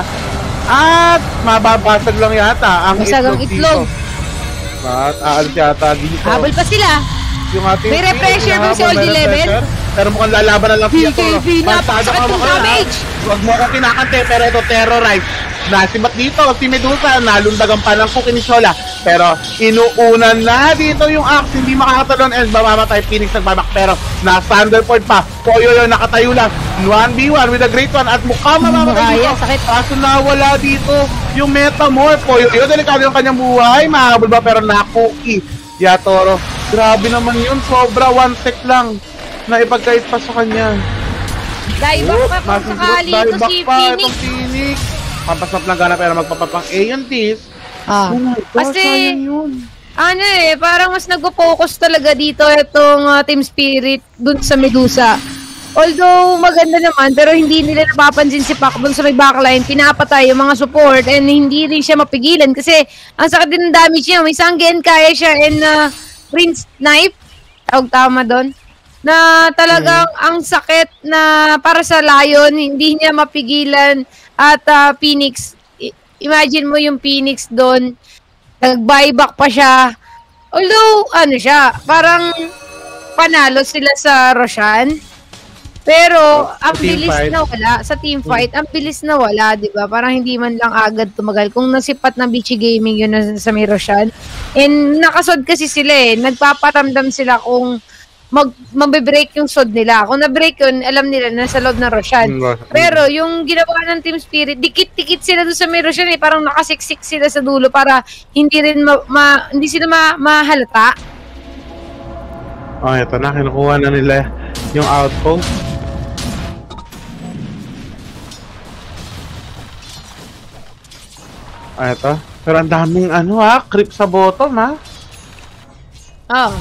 At mababasag lang yata ang Basag ang itlog itlog. dito. At aalis yata dito. Habol pa sila. Yung ating May repressure ba si hinahabol, Old may Eleven? repressure. Pero mukhang lalaban na lang P K B, napakasakit ng damage. Huwag mo akong kinakante, pero ito terrorize. Nasibat dito, si Medusa, nalundagan pa ng cookie ni Shola. Pero inuunan na dito yung Axe, hindi makakatalon and mamamatay. Phoenix nagbabak, pero nasa Thunderbolt pa. Poyo yun, nakatayo lang. one v one with a great one at mukhang mamamatay Kaya, dito. sakit. Kaso nawala dito yung Metamorph. Poyo yun, delikado yung kanyang buhay. Mahabol ba, pero na-cookie. Yatoro, grabe naman yun, sobra, one sec lang na ipagkait pa sa kanya. Dieback pa kung sakali ito si Dieback pa, Phoenix. itong Phoenix. pampasap ng gana pero magpapapang A yung Tis. Ah. Oh my gosh, Kasi, sayang yun. ano eh, parang mas nagpo-focus talaga dito itong uh, Team Spirit dun sa Medusa. Although maganda naman, pero hindi nila napapansin si Pac dun sa may backline, pinapatay yung mga support and hindi rin siya mapigilan kasi ang sakit din ng damage niya. May Sangen, kaya siya and uh, Prince Knife, tawag tama doon, na talagang hmm. ang sakit na para sa Lion, hindi niya mapigilan at uh, Phoenix, imagine mo yung Phoenix doon, nag-buyback pa siya. Although, ano siya, parang panalo sila sa Roshan. Pero, ang bilis na wala. Sa team fight, ang bilis na wala, di ba? Parang hindi man lang agad tumagal. Kung nasipat ng Bichi Gaming yun na sa may Roshan. And nakasod kasi sila eh. Nagpaparamdam sila kung mag mabe-break yung sod nila. Kung na-break yun, alam nila na sa loob ng Roshan. Pero yung ginawa ng Team Spirit, dikit-dikit sila doon sa may Roshan eh. Parang nakasiksik sila sa dulo para hindi rin ma, ma hindi sila ma, mahalata. Oh, ito na. Kinukuha na nila yung outpost. Ah, ito. Pero ang daming ano ha, creep sa bottom ha. Oo. Oh.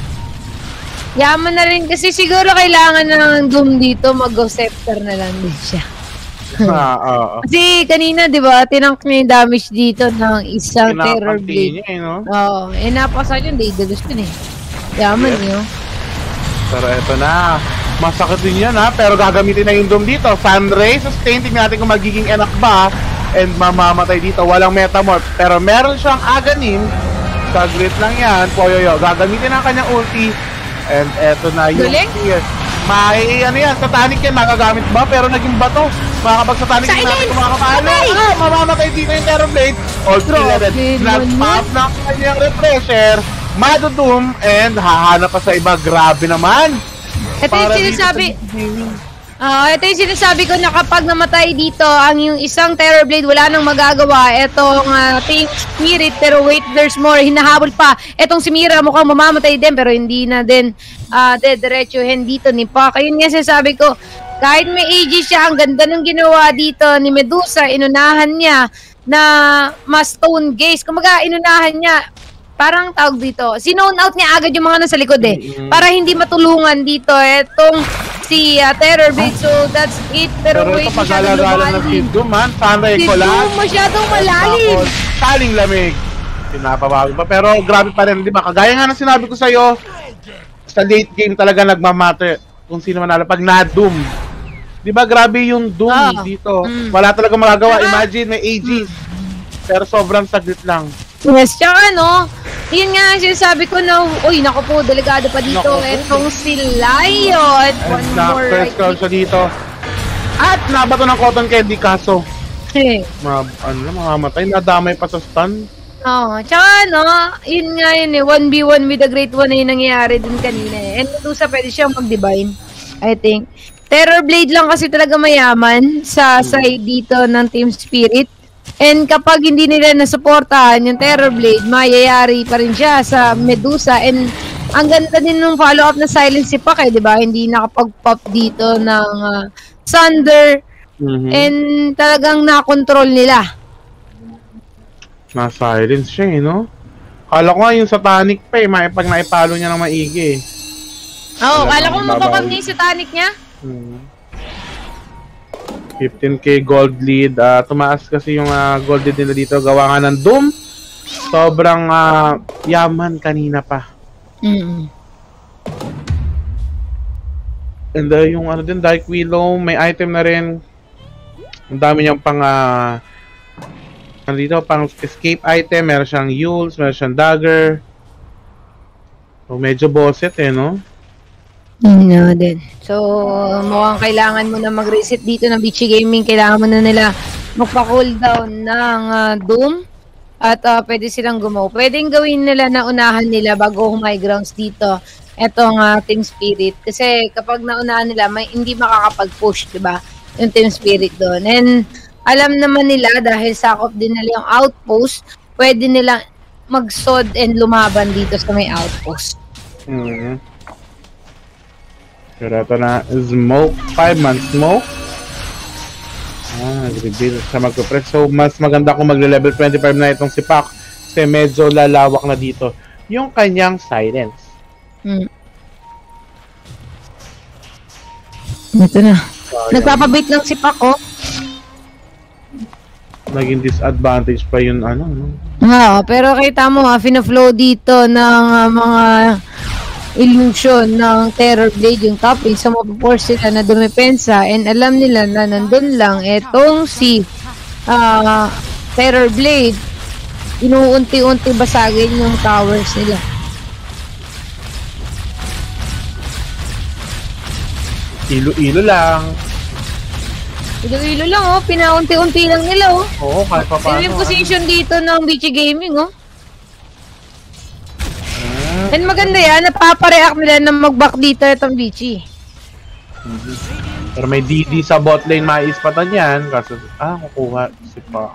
Yaman na rin kasi siguro kailangan ng Doom dito, mag-Ghost Scepter na lang din siya. Ah, oo. Kasi kanina, di ba, tinank niya yung damage dito ng isang Terror Blade. Niya, eh, no? Oo. Eh, napasa yun, Daedalus yun eh. Yaman yes. Yun. Pero ito na. Masakit din yan ha, pero gagamitin na yung Doom dito. Sunray, sustain, tingnan natin kung magiging enak ba. And mamamatay dito, walang metamorph. Pero meron siyang Aghanim. Saglit lang yan, Poyoyo. Gagamitin ang kanyang ulti. And eto na yung spear. May ano yan, satanic yan, makagamit ba? Pero naging bato. Makakapag-satanic yung natin kung makakapalo. Ah, mamamatay dito yung Terror Blade. All three-level. Nag-pop ng kanyang refresher. Madudum. And hahanap pa sa iba. Grabe naman. Ito yung sinasabi. Uh, ito yung sinasabi ko na kapag namatay dito ang yung isang Terror Blade, wala nang magagawa. Itong uh, Team Spirit, pero wait, there's more. Hinahabol pa. Itong si Mira mukhang mamamatay din, pero hindi na din uh, dediretsuhin dito ni Pac. Ayun nga sinasabi ko, kahit may A G siya, ang ganda ng ginawa dito ni Medusa, inunahan niya na mas stone gaze. Kumaga, inunahan niya. Parang tawag dito, sinone out niya agad yung mga nasa likod eh. Mm-hmm. Para hindi matulungan dito etong si uh, Terror Blade. So that's it. Pero, Pero wait, masyadong lumalim. Si Doom man, Sunray ko lang. Si Doom masyadong malalim. Tapos, taling lamig. Pinapabawi pa. Pero grabe pa rin, di ba? Kagaya nga na sinabi ko sa'yo, sa late game talaga nagmamatter kung sino manalo. Pag na-Doom. Di ba grabe yung Doom oh. dito? Mm. Wala talaga magagawa. Imagine, may A Gs. Pero sobrang saglit lang. Yes, tsaka ano, yun nga sinasabi ko na, uy, naku po, delikado pa dito. Etong si Lion. One more right siya dito. At nabato ng cotton candy kaso. Eh. Ma, ano, makamatay, nadamay pa sa stun. Oo, oh, tsaka ano, yun nga yun eh, one v one with the Great One na yung nangyayari din kanina eh. And Medusa pwede siyang mag-divine, I think. Terror Blade lang kasi talaga mayaman sa side dito ng Team Spirit. And kapag hindi nila nasuportahan yung Terror Blade, mayayari pa rin siya sa Medusa. And ang ganda din ng follow-up na silence si Pac eh, di ba? Hindi nakapag-pop dito ng uh, Thunder. Mm-hmm. And talagang nakontrol nila. Na-silence siya eh, no? Kala ko nga yung satanic pa eh, pag naipalo niya ng maigi eh. Oo, oh, kala ko mapapag niya yung satanic niya. Hmm. fifteen K gold lead. Uh, tumaas kasi yung uh, gold lead nila dito. Gawa nga ng Doom. Sobrang uh, yaman kanina pa. Mm-hmm. And uh, yung ano din, Dark Willow, may item na rin. Ang dami niyang pang uh, ano dito, pang escape item. Meron siyang Yules, meron siyang dagger. So medyo bosset eh, no? No, din. So, mukhang kailangan mo na mag-reset dito ng Bichi Gaming. Kailangan mo na nila magpa-cooldown ng uh, Doom. At uh, pwede silang gumawa. Pwedeng gawin nila na unahan nila bago humay grounds dito. Etong uh, Team Spirit. Kasi kapag naunahan nila, may hindi makakapag-push, diba? Yung Team Spirit doon. And alam naman nila, dahil sakop din nila yung outpost, pwede nila mag-sod and lumaban dito sa may outpost. Mm-hmm. Pero ito na, smoke, five man smoke. Ah, nag-reveal siya magpo-press. So, mas maganda kung magle-level twenty-five na itong si Pac kasi medyo lalawak na dito yung kanyang silence. Hmm. Ito na. Oh, nagpapabait lang si Pac, oh. Naging disadvantage pa yun, ano, no? Ah, pero kita mo, ha, fina-flow dito ng uh, mga illusion ng Terror Blade yung top lane. So, mapaporce sila na dumepensa and alam nila na nandun lang etong si uh, Terror Blade. Inuunti-unti basagin yung towers nila. Ilo-ilo lang. Ilo-ilo lang, oh. Pinaunti-unti lang nila, oh. Oo, kahit pa paano. Sino yung position ano? Dito ng B G Gaming, oh. Ah. And maganda yan, napapareact nila na mag-back dito itong B G. Mm-hmm. Pero may D D sa bot lane, maispatan yan. Kasi, ah, kukuha si Pac.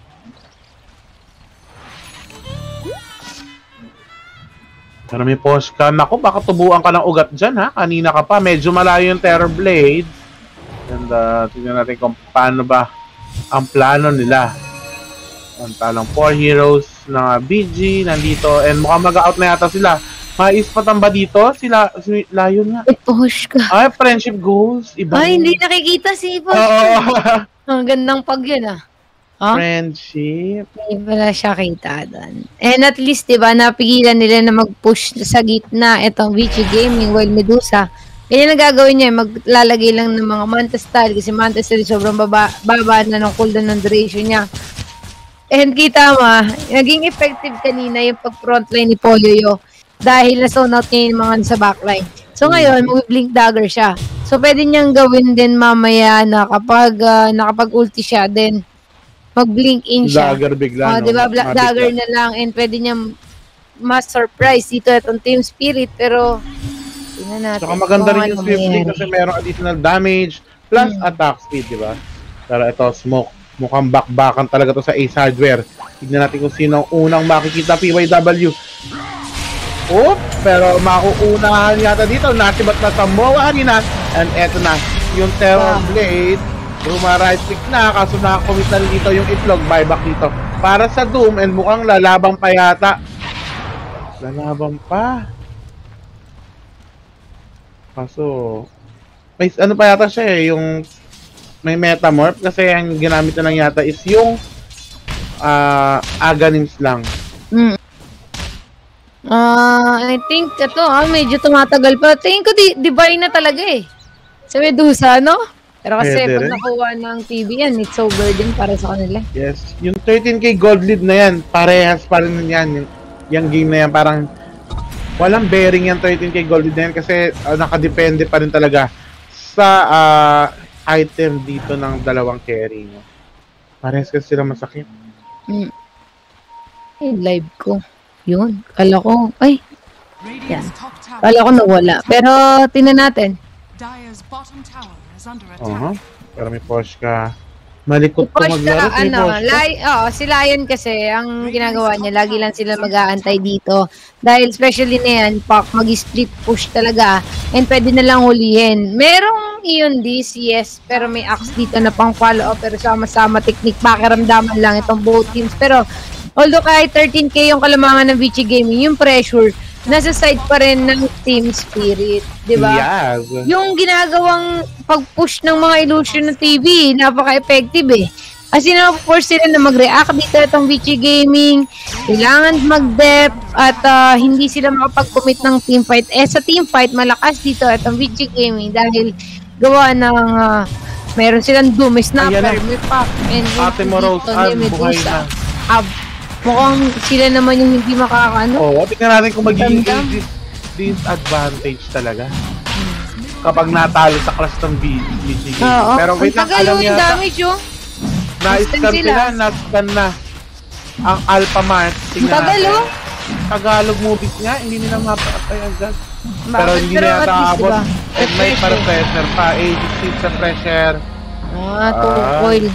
Pero may push ka. Naku, baka tubuan ka ng ugat dyan, ha? Kanina ka pa. Medyo malayo yung Terror Blade. And uh, tignan natin kung paano ba ang plano nila. Ang talang four heroes na B G nandito. And mukhang mag-out na yata sila. Maispatan ba dito? Sila, si Lion nga. Ay, push ka. Ay, friendship goals. Iba. Ay, hindi nakikita si push. Oo. Ang gandang pag yun, ah. Huh? Friendship. Hindi pala siya kita doon. And at least, diba, napigilan nila na mag-push sa gitna itong V G Gaming while Medusa. Ganyan ang gagawin niya, maglalagay lang ng mga Manta style kasi Manta style sobrang baba, baba na ng cooldown ng duration niya. And kita mo, naging effective kanina yung pag-frontline ni Poyoyo dahil na-zone out niya yung mga sa backline. So ngayon, mag-blink dagger siya. So pwede niyang gawin din mamaya na kapag uh, nakapag-ulti siya, then mag-blink in siya. Dagger bigla, oh, no? diba, black dagger na lang and pwede niya mas surprise dito itong Team Spirit pero tingnan natin. Saka maganda rin yung Swift Link kasi mayroong additional damage plus hmm. attack speed, diba? Pero ito, Smoke. Mukhang back-backan talaga to sa Ace Hardware. Tignan natin kung sino ang unang makikita P Y W. Oh, pero makuunahan yata dito. Natibat na sa Moa kanina. And eto na, yung Terror wow. Blade. Ruma-right click na, kaso nakakomit na dito yung itlog, buyback dito. Para sa Doom, and mukhang lalabang pa yata. Lalabang pa. Kaso, may ano pa yata siya eh, yung may metamorph, kasi ang ginamit na lang yata is yung uh, Aghanims lang. Mm. Uh, I think ito ah, medyo tumatagal pa. Tingin ko di divine na talaga eh. Sa Medusa, no? Pero kasi pwede pag rin. nakuha ng T V yan, it's so burden para sa kanila. Yes. Yung thirteen K gold lead na yan, parehas pa rin yan. Yung, yung game na yan, parang walang bearing yan thirteen K gold lead na yan kasi uh, nakadepende pa rin talaga sa uh, item dito ng dalawang carry. No? Parehas kasi sila masakit. Mm. Ay, live ko. Yun. Kala ko, ay. Yan. Kala ko nawala. Pero, tingnan natin. Dire's bottom tower is under attack. Uh-huh. Pero may push ka. Malikot ko Push maglaro. ka, ano, li oh, si Lion kasi, ang ginagawa niya, lagi lang sila mag-aantay dito. Dahil especially na yan, Pac, mag-split push talaga. And pwede na lang hulihin. Merong iyon this, yes, pero may axe dito na pang follow-up. Pero sama-sama technique, pakiramdaman lang itong both teams. Pero, although kahit thirteen K yung kalamangan ng V G Gaming, yung pressure, nasa side pa rin ng Team Spirit, di ba? Yes. Yung ginagawang pag-push ng mga illusion ng T V, napaka-effective eh. Kasi na-force sila na mag-react dito itong V G Gaming, kailangan mag-depth, at uh, hindi sila makapag-commit ng team fight. Eh, sa team fight, malakas dito itong V G Gaming dahil gawa ng, uh, meron silang Doom, may Snapper, may Pac, and Ate Moros, may Medusa. Ab mukhang sila naman yung hindi makakaano. Oo, oh, tingnan natin kung magiging dis disadvantage talaga. Kapag natalo sa class ng B G G. Oo, pero wait lang, alam yung niya. damage yung. Na-scan sila, na-scan na. Ang Alpha Mart. Tingnan Tagal oh. Tagalog movies nga, hindi nila mapatay agad. Pero hindi pero na yata abot. diba? And may para pressure pa, eighty-six sa pressure. Ah, two coil.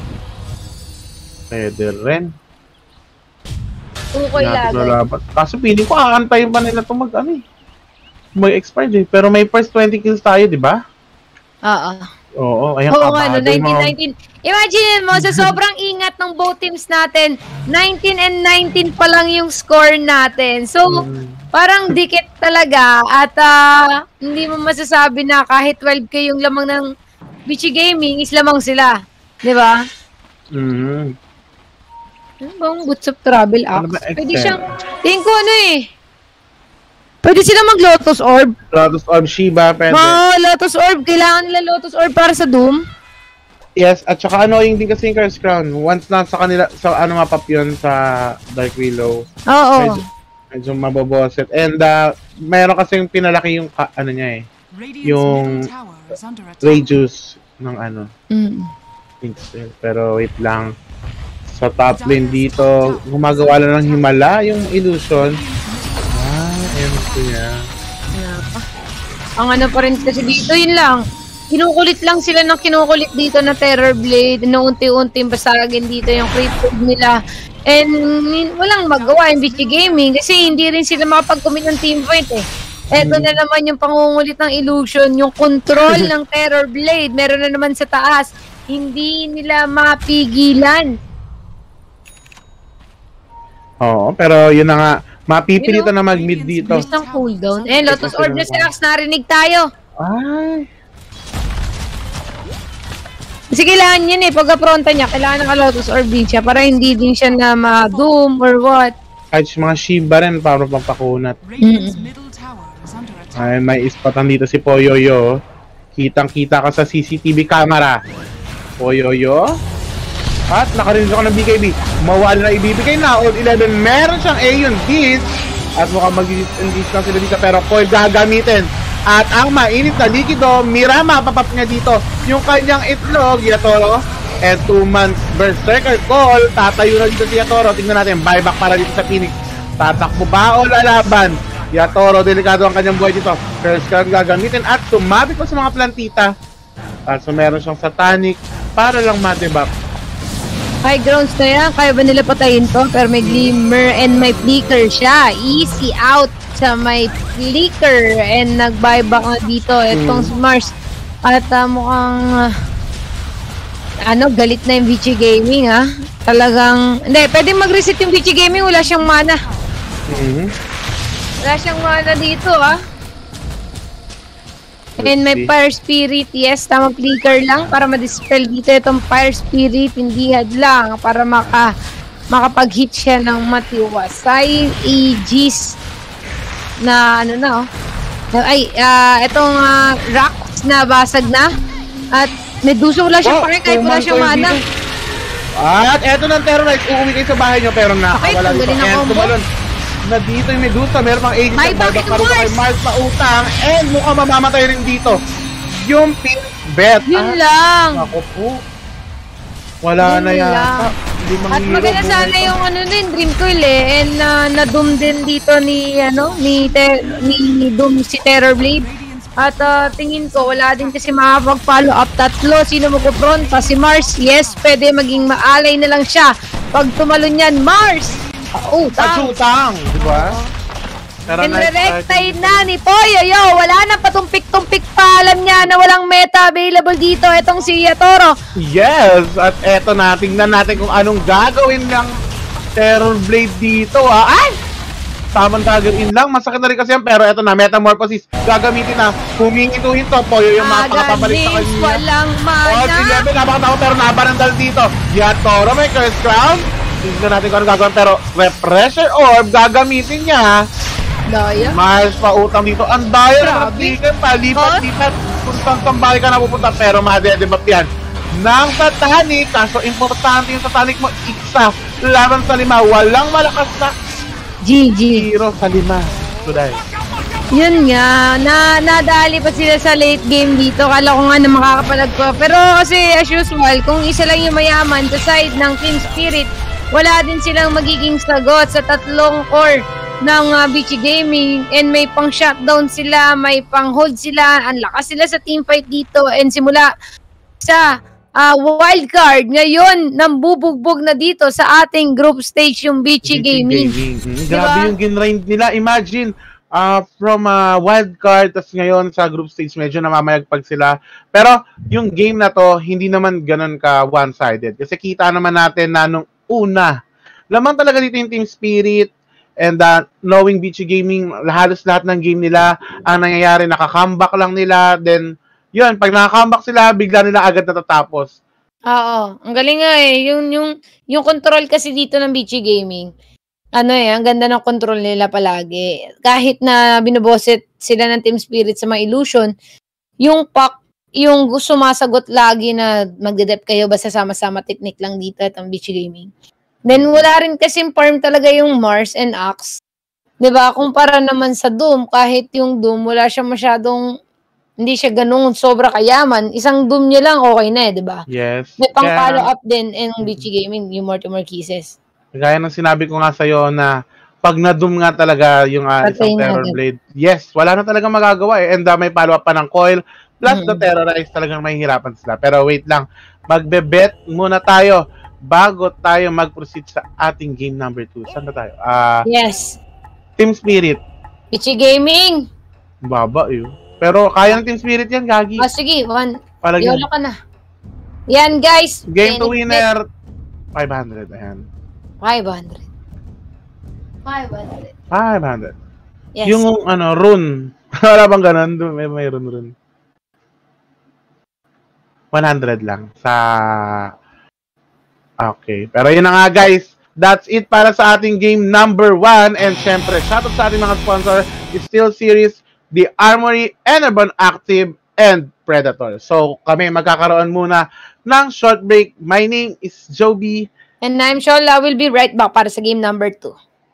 Pwede rin. two coil lagay. Kaso piling ko, aantayin pa nila itong mag-ano eh. Mag-expire eh. Pero may first twenty kills tayo, di ba? Oo. Oo, ayan Oo ka nga, no, ba? nineteen nineteen. Imagine mo, sa sobrang ingat ng both teams natin, nineteen and nineteen pa lang yung score natin. So, Mm. parang dikit talaga at ah, hindi mo masasabi na kahit twelve K yung lamang ng Bichi Gaming is lamang sila. Di ba? Mm. Ano bang Boots of Travel Ano Axe? ba, Pwede Excel? siyang, tingin ko ano eh. Pwede sila mag-Lotus Orb. Lotus Orb Shiba, pwede. Ma, Lotus Orb. Kailangan nila Lotus Orb para sa Doom. Yes, at saka annoying din kasi yung Curse Crown. Once na sa kanila, sa ano mapap yun sa Dark Willow. Oo. Medyo, medyo maboboset. And uh, mayroon kasi yung pinalaki yung, ka, ano niya eh, Radiant's yung middle tower is under attack. Radius ng ano, Mm. Pinkster. Pero wait lang. Sa top lane dito, gumagawa lang ng himala yung illusion. Ah, ayun ko niya. Ang ano pa rin kasi dito, yun lang. Kinukulit lang sila ng kinukulit dito na Terror Blade. Nung unti-unting basagin dito yung creep nila. And walang magawa yung Bichi Gaming kasi hindi rin sila makapag-commit ng team fight eh. Eto na naman yung pangungulit ng illusion, yung control ng Terror Blade. Meron na naman sa taas. Hindi nila mapigilan. Oo, pero yun na nga. Mapipilitan na mag-mid dito. Bilis ng cooldown. Eh, Lotus Orb na si Axe, narinig tayo. Ay. Kasi kailangan yun eh, pag-apronta niya, kailangan ng Lotus Orb din siya para hindi din siya na ma-doom or what. Kahit yung mga Shiba rin para pampakunat. Radiant's middle tower is under attack. Ay, may ispatan dito si Poyoyo. Kitang-kita ka sa C C T V camera. Poyoyo. At nakarinig ako ng B K B. Mawala na ibibigay na. On eleven, meron siyang Aeon Beast. At mukhang mag-disengage lang sila dito. Pero Foil gagamitin. At ang mainit na likido, Mirama, papap niya dito. Yung kanyang itlog, Yatoro. And two months Berserker Call. Tatayo na dito si Yatoro. Tingnan natin, buyback para dito sa Phoenix. Tatakbo ba o lalaban? Yatoro, delikado ang kanyang buhay dito. Curse card gagamitin. At sumabit pa sa mga plantita. At so meron siyang Satanic para lang matibak. High grounds na yan, kaya ba nila patayin to? Pero may Glimmer and may Flicker siya. Easy out sa may Flicker and nag-buyback na dito. Itong Mm. Mars. At uh, mukhang uh, ano, galit na yung Bichi Gaming ha. Talagang, hindi, pwede mag-reset yung Bichi Gaming, wala siyang mana. Mm-hmm. Wala siyang mana dito ha. And may Fire Spirit, yes, tama Flicker lang para ma-dispel dito itong Fire Spirit, hindi hadlang para maka makapag-hit siya ng matiwasay Aegis na ano na oh. Ay, uh, itong uh, rocks na basag na at Medusa wala siyang Oh, pake kahit wala siyang mana. At eto ng Terrorite, uuwi kayo sa bahay nyo pero nakawala Okay, dito. tanggalin ang And combo. tumalon na dito yung Medusa, meron pang Aegis May at buyback bakit para Mars? kay Mars pa utang and mukhang mamamatay rin dito. Yung pink bet. Yun Ah, lang. ako po. Wala Yun na yata. lang. Hindi At manghihirap maganda buhay sana pa. yung ano din, Dream Coil eh. And uh, na-doom din dito ni, ano, ni, ter ni Doom si Terror Blade. At uh, tingin ko, wala din kasi makapag-follow up. Tatlo, sino magpapronta? Si Mars, yes, pwede maging maalay na lang siya. Pag tumalon yan, Mars! Oh, At tang! utang, di ba? Pero Pinrerectay na ni Poyoyo. Wala na patumpik-tumpik pa. Alam niya na walang meta available dito. Itong si Yatoro. Yes! At eto na, tingnan natin kung anong gagawin ng Terror Blade dito ha. Ay! Tamang gagawin lang, masakit na rin kasi yan. Pero eto na, Metamorphosis. Gagamitin na. Humingi-hinto po yung mga pakapabalik sa Aganis, kanya. walang Oh, mana. si Lebe, napakatawa pero nabarandal dito. Yatoro may Curse Crown. Tingnan natin kung anong gagawin. Pero Repressor Orb, gagamitin niya. Daya. Mars pa utang dito. Ang daya na Grabe. matikan pa. Lipat-lipat. Kung saan bahay ka na pupunta. Pero madedebap yan. Nang Satanic. Kaso importante yung Satanic mo. Iksa. Laban sa lima. Walang malakas na G G. hero sa lima. Today. Yun nga, na nadali pa sila sa late game dito. Kala ko nga na makakapalag ko. Pero kasi as usual, kung isa lang yung mayaman sa side ng Team Spirit, wala din silang magiging sagot sa tatlong core ng uh, Bichi Gaming. And may pang shutdown sila, may pang hold sila. Ang lakas sila sa team fight dito. And simula sa uh, wildcard, ngayon, nambubugbog na dito sa ating group stage yung Bichi Gaming. Mm, Diba? Grabe yung ginrind nila. Imagine, uh, from uh, wild card, tas ngayon sa group stage, medyo namamayagpag sila. Pero yung game na to, hindi naman ganun ka one-sided. Kasi kita naman natin na nung una, lamang talaga dito yung team spirit, and uh, knowing B G Gaming, halos lahat ng game nila, ang nangyayari, nakaka-comeback lang nila, then, yun, pag nakaka-comeback sila, bigla nila agad natatapos. Oo, ang galing nga eh. Yung, yung, yung control kasi dito ng B G Gaming, ano eh, ang ganda ng control nila palagi. Kahit na binuboset sila ng team spirit sa mga illusion, yung pack, yung sumasagot lagi na magde-dep kayo, basta sama-sama technique lang dito at ang B G Gaming. Then, wala rin kasing farm talaga yung Mars and Axe. Diba? Kumpara naman sa Doom, kahit yung Doom, wala siya masyadong, hindi siya ganun sobra kayaman. Isang Doom niya lang, okay na eh, diba? Yes. May pang follow up din in B G Gaming, yung more to more cases. Gaya ng sinabi ko nga sa'yo na pag na-Doom nga talaga yung uh, isang Terror Blade, yes, wala na talaga magagawa eh. And uh, may follow up pa ng coil, plus mm-hmm. the Terrorize talagang mahihirapan sila. Pero wait lang, magbe-bet muna tayo bago tayo mag-proceed sa ating game number two. Saan na tayo? Uh, yes. Team Spirit. B G Gaming. Baba yun. Pero kaya ng Team Spirit yan, Gagi. Oh, sige. One. Palagyan. Yolo ka na. Yan, guys. Game to winner. five hundred. Ayan. five hundred. five hundred. five hundred. Yes. Yung ano, rune. Wala bang ganun? May, may rune rune. one hundred lang. Sa... Okay. Pero yun na nga guys. That's it para sa ating game number one. And syempre, shoutout sa ating mga sponsor. Steel Series, The Armory, Enervon Active, and Predator. So kami magkakaroon muna ng short break. My name is Joby. And I'm Shola. We'll be right back para sa game number two.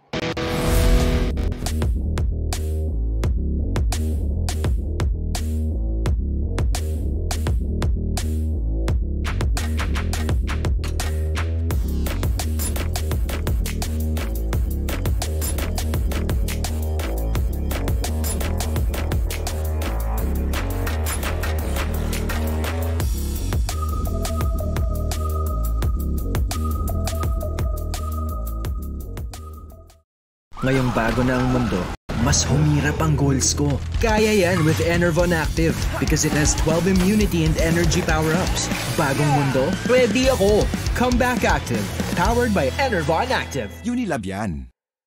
Ngayong bago na ang mundo, mas humirap ang goals ko. Kaya yan with Enervon Active because it has twelve immunity and energy power-ups. Bagong mundo, ready ako! Comeback Active, powered by Enervon Active. Unilab yan.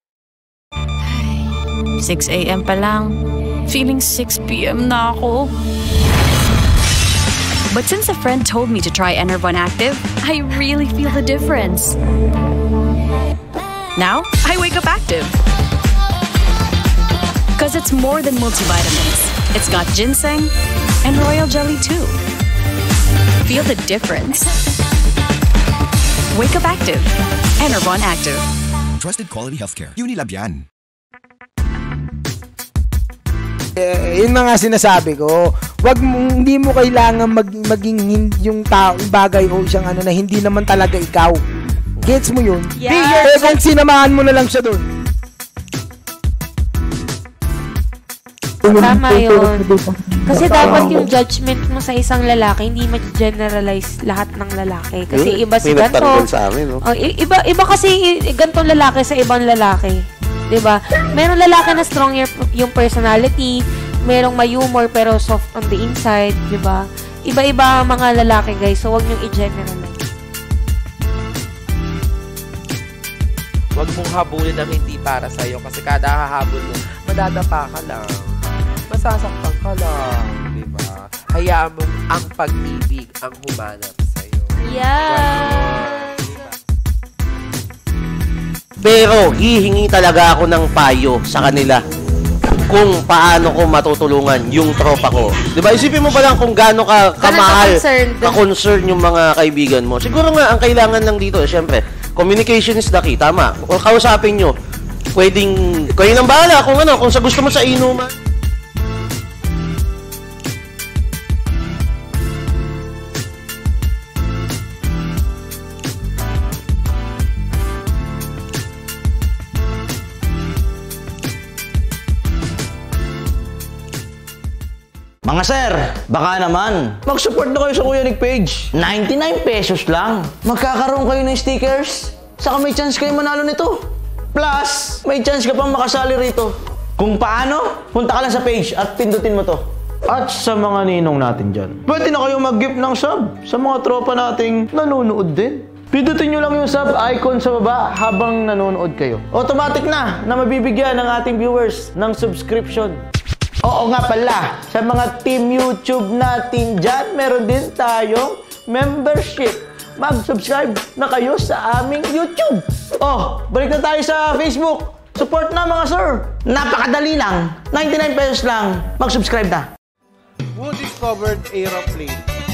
six a m pa lang. Feeling six p m na ako. But since a friend told me to try Enervon Active, I really feel the difference. Now, I wake up active. Because it's more than multivitamins. It's got ginseng and royal jelly too. Feel the difference. Wake up active. Enervon Active. Trusted quality healthcare. Unilab yan. Eh, yun na nga sinasabi ko. Wag mo, hindi mo kailangan mag, maging yung tao, bagay o isang ano na hindi naman talaga ikaw. Gets mo yun? Yeah. Eh, kung sinamahan mo na lang siya doon. Tama yun. Kasi dapat yung judgment mo sa isang lalaki, hindi ma-generalize lahat ng lalaki. Kasi hmm, iba si ganito. Sa amin, no? Oh, iba, iba kasi ganitong lalaki sa ibang lalaki. Diba? Merong lalaki na strong yung personality, merong may humor pero soft on the inside, diba? Iba-iba ang mga lalaki, guys. So, huwag niyong i-generalize. Huwag mong habulin ang hindi para sa'yo kasi kada hahabol mo, madadapa ka lang. Masasaktan ka lang, di ba? Hayaan mo ang pag-ibig ang humanap sa'yo. Yeah! Diba? Pero, hihingi talaga ako ng payo sa kanila kung paano ko matutulungan yung tropa ko. Di ba? Isipin mo ba lang kung gaano ka kamahal, ka-concern yung mga kaibigan mo. Siguro nga, ang kailangan lang dito, eh, syempre, communication is the key, tama. O kausapin nyo, pwedeng, kayo nang bahala kung ano, kung sa gusto mo sa inuman. Mga sir, baka naman mag-support na kayo sa Kuya Nick page. ninety-nine pesos lang. Magkakaroon kayo ng stickers. Saka may chance kayo manalo nito. Plus, may chance ka pang makasali rito. Kung paano, punta ka lang sa page at pindutin mo to. At sa mga ninong natin dyan, pwede na kayong mag-gift ng sub sa mga tropa nating nanonood din. Pindutin nyo lang yung sub icon sa baba habang nanonood kayo. Automatic na na mabibigyan ng ating viewers ng subscription. Oo nga pala, sa mga team YouTube natin dyan, meron din tayong membership. Mag-subscribe na kayo sa aming YouTube. Oh, balik na tayo sa Facebook. Support na mga sir. Napakadali lang. ninety-nine pesos lang. Mag-subscribe na. Who discovered aeroplane?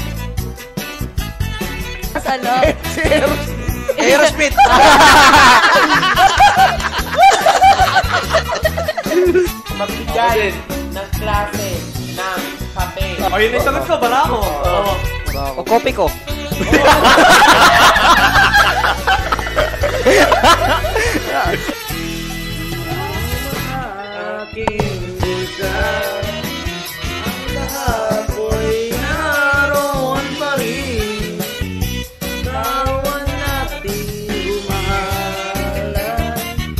Ano? Aerosmith. Magbigay ng klase ng kape. O, yun yung sagot ko. Bala ko. O, kopi ko. Aking bulsa, ang lahat ko'y naroon pa rin. Tawan natin humahalan.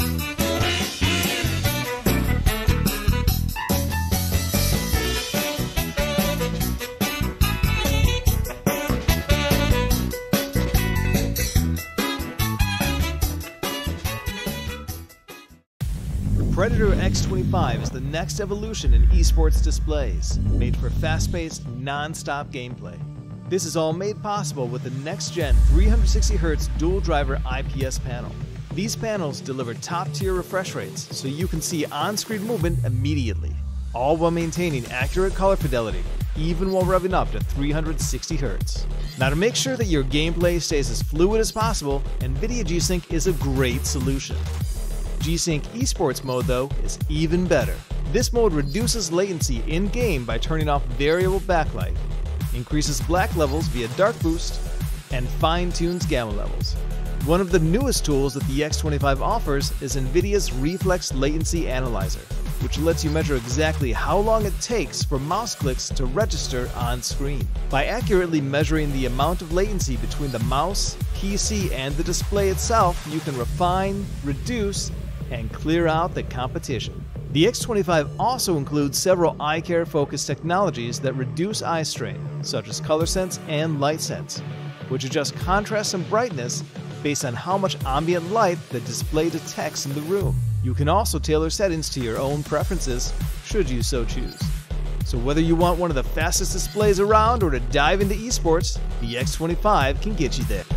Predator X twenty-five is the next evolution in esports displays, made for fast-paced, non-stop gameplay. This is all made possible with the next-gen three sixty hertz dual-driver I P S panel. These panels deliver top-tier refresh rates, so you can see on-screen movement immediately, all while maintaining accurate color fidelity, even while revving up to three sixty hertz. Now, to make sure that your gameplay stays as fluid as possible, NVIDIA G-Sync is a great solution. G-Sync Esports mode, though, is even better. This mode reduces latency in-game by turning off variable backlight, increases black levels via dark boost, and fine-tunes gamma levels. One of the newest tools that the X twenty-five offers is NVIDIA's Reflex Latency Analyzer, which lets you measure exactly how long it takes for mouse clicks to register on screen. By accurately measuring the amount of latency between the mouse, P C, and the display itself, you can refine, reduce, and clear out the competition. The X twenty-five also includes several eye care focused technologies that reduce eye strain, such as color sense and light sense, which adjust contrast and brightness based on how much ambient light the display detects in the room. You can also tailor settings to your own preferences, should you so choose. So whether you want one of the fastest displays around or to dive into esports, the X twenty-five can get you there.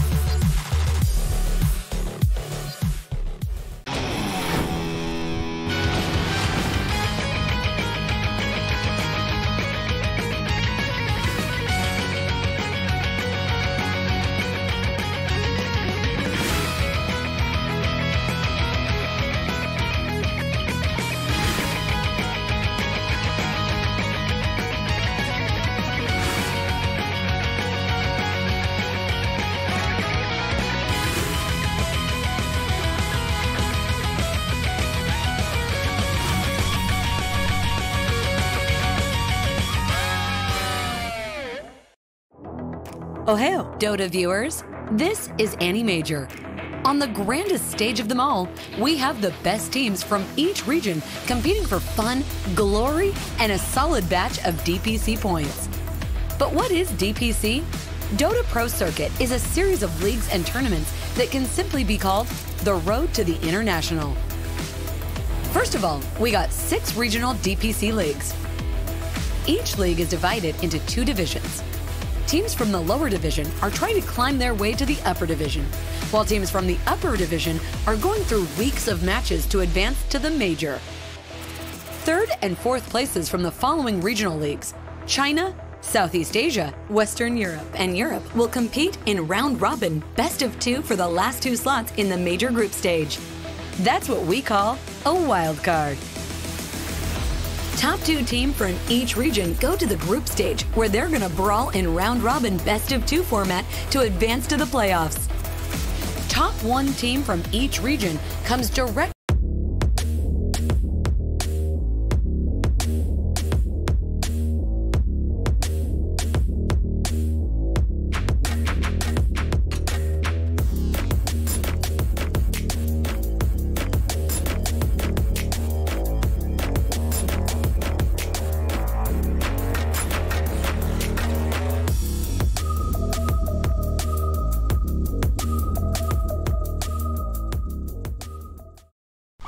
Ohio, Dota viewers. This is Annie Major. On the grandest stage of them all, we have the best teams from each region competing for fun, glory, and a solid batch of D P C points. But what is D P C? Dota Pro Circuit is a series of leagues and tournaments that can simply be called the Road to the International. First of all, we got six regional D P C leagues. Each league is divided into two divisions. Teams from the lower division are trying to climb their way to the upper division, while teams from the upper division are going through weeks of matches to advance to the major. Third and fourth places from the following regional leagues, China, Southeast Asia, Western Europe, and Europe will compete in round-robin best of two for the last two slots in the major group stage. That's what we call a wild card. Top two teams from each region go to the group stage, where they're going to brawl in round-robin best-of-two format to advance to the playoffs. Top one team from each region comes direct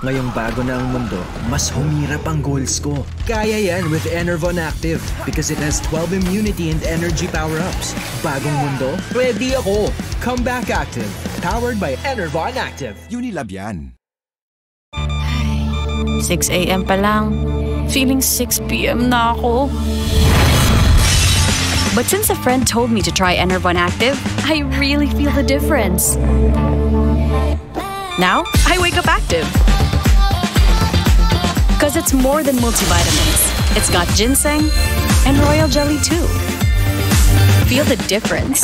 Ngayong bago na ang mundo, mas humirap ang goals ko. Kaya yan with Enervon Active because it has twelve immunity and energy power-ups. Bagong mundo, ready ako. Comeback Active, powered by Enervon Active. Unilab yan. six a m pa lang. Feeling six p m na ako. But since a friend told me to try Enervon Active, I really feel the difference. Now, I wake up active. Because it's more than multivitamins. It's got ginseng and royal jelly too. Feel the difference.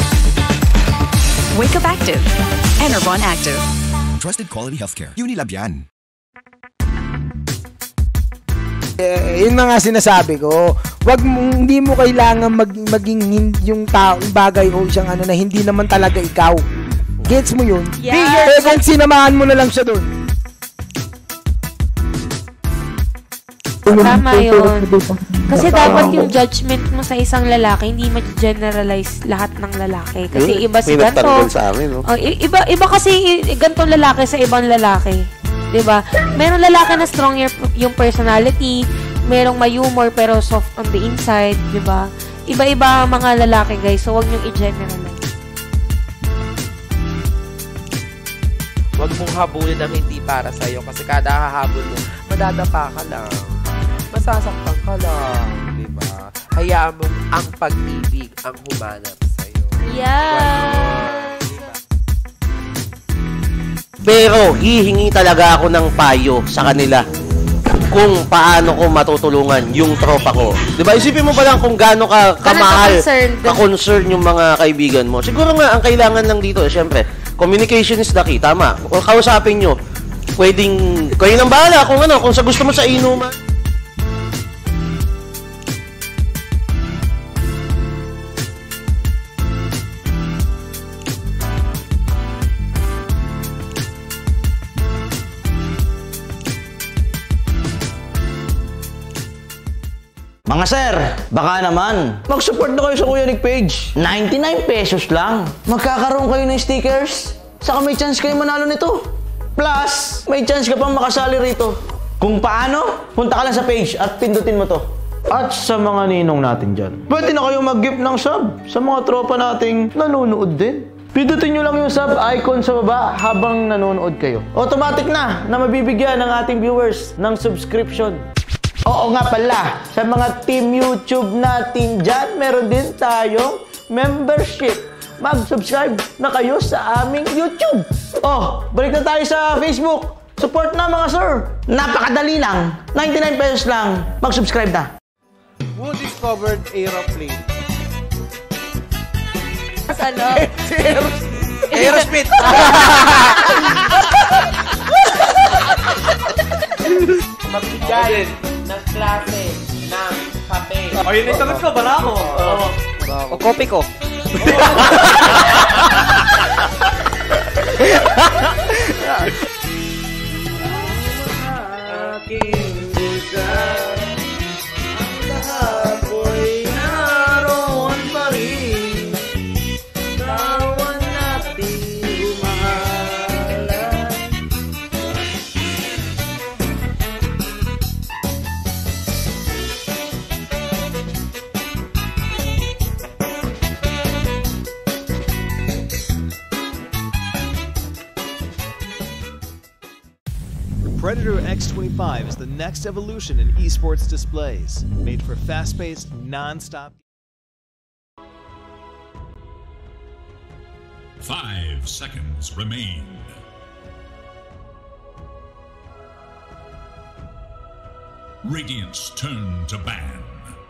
Wake up active. Enervon Active. Trusted quality healthcare. Unilab yan. Eh, yun mga sinasabi ko, wag mo, hindi mo kailangan mag, maging hin, yung tao, bagay o siyang ano na hindi naman talaga ikaw. Gets mo yun? Yes. Eh, kung sinamahan mo na lang siya doon. Tama yun. Kasi dapat yung judgment mo sa isang lalaki, hindi ma-generalize lahat ng lalaki. Kasi iba si ganito. Sa amin, no? Oh, iba, iba kasi ganitong lalaki sa ibang lalaki. Diba? Merong lalaki na strong yung personality, merong may humor pero soft on the inside, diba? Iba-iba ang mga lalaki, guys. So, wag niyong i-generalize. Wag mong habulin ang hindi para sa'yo kasi kada hahabol mo, madadapa ka lang. Masasaktan ka lang, di ba? Hayaan mo ang pag-ibig ang humanap sa'yo. Yeah! Diba? Pero hihingi talaga ako ng payo sa kanila kung paano ko matutulungan yung tropa ko. Di ba? Isipin mo ba lang kung gaano ka kamahal, ka-concern yung mga kaibigan mo. Siguro nga, ang kailangan lang dito, eh, syempre, communication is the key. Tama. Kung kausapin nyo, pwedeng, kayo nang bahala kung ano, kung sa gusto mo sa inuman. Mga sir, baka naman, mag-support na kayo sa Kuya Nick page. ninety-nine pesos lang. Magkakaroon kayo ng stickers. Saka may chance kayo manalo nito. Plus, may chance ka pang makasali rito. Kung paano, punta ka lang sa page at pindutin mo to. At sa mga ninong natin dyan, pwede na kayo mag-gift ng sub sa mga tropa nating nanonood din. Pindutin nyo lang yung sub icon sa baba habang nanonood kayo. Automatic na na mabibigyan ng ating viewers ng subscription. Oo nga pala, sa mga team YouTube natin dyan, meron din tayong membership. Mag-subscribe na kayo sa aming YouTube. Oh, balik na tayo sa Facebook. Support na mga sir. Napakadali lang. ninety-nine pesos lang. Mag-subscribe na. Who discovered aeroplane? Ano? Aerosmith! Magbigay ng klase ng kape. O, yun yung sagot ko, bala ko. O, kopi ko. Aking buka, ang lahat ko'y naroon pa rin. Tawan natin umahalan. Predator X twenty-five is the next evolution in esports displays, made for fast-paced, non-stop. Five seconds remain. Radiance turn to ban.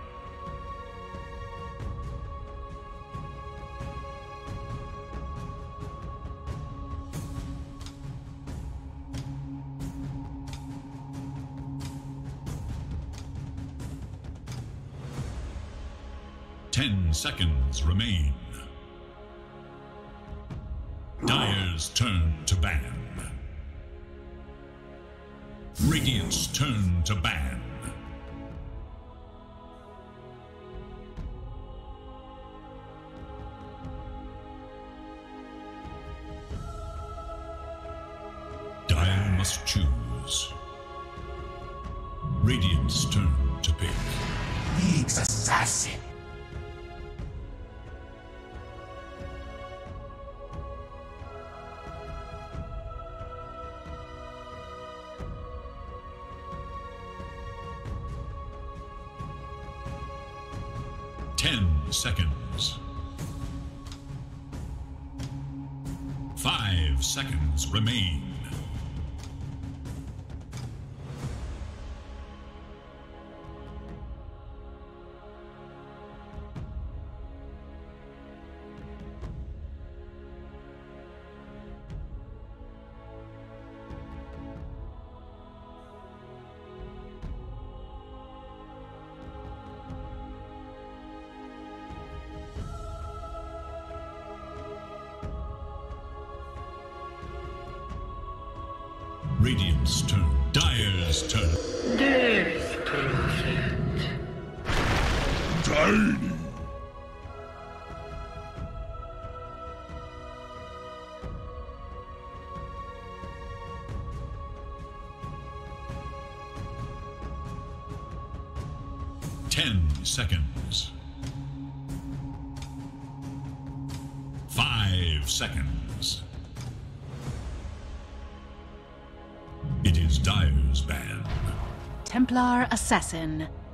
Ten seconds remain. Dire's turn to ban. Radiant's turn to ban. Dire must choose. seconds. Radiant's turn to pick. Needs assassin. Ten seconds. Five seconds remain. Radiant's turn. Dire's turn. There's prophet. Tiny. Ten seconds. Five seconds. It is Dire's ban. Templar Assassin.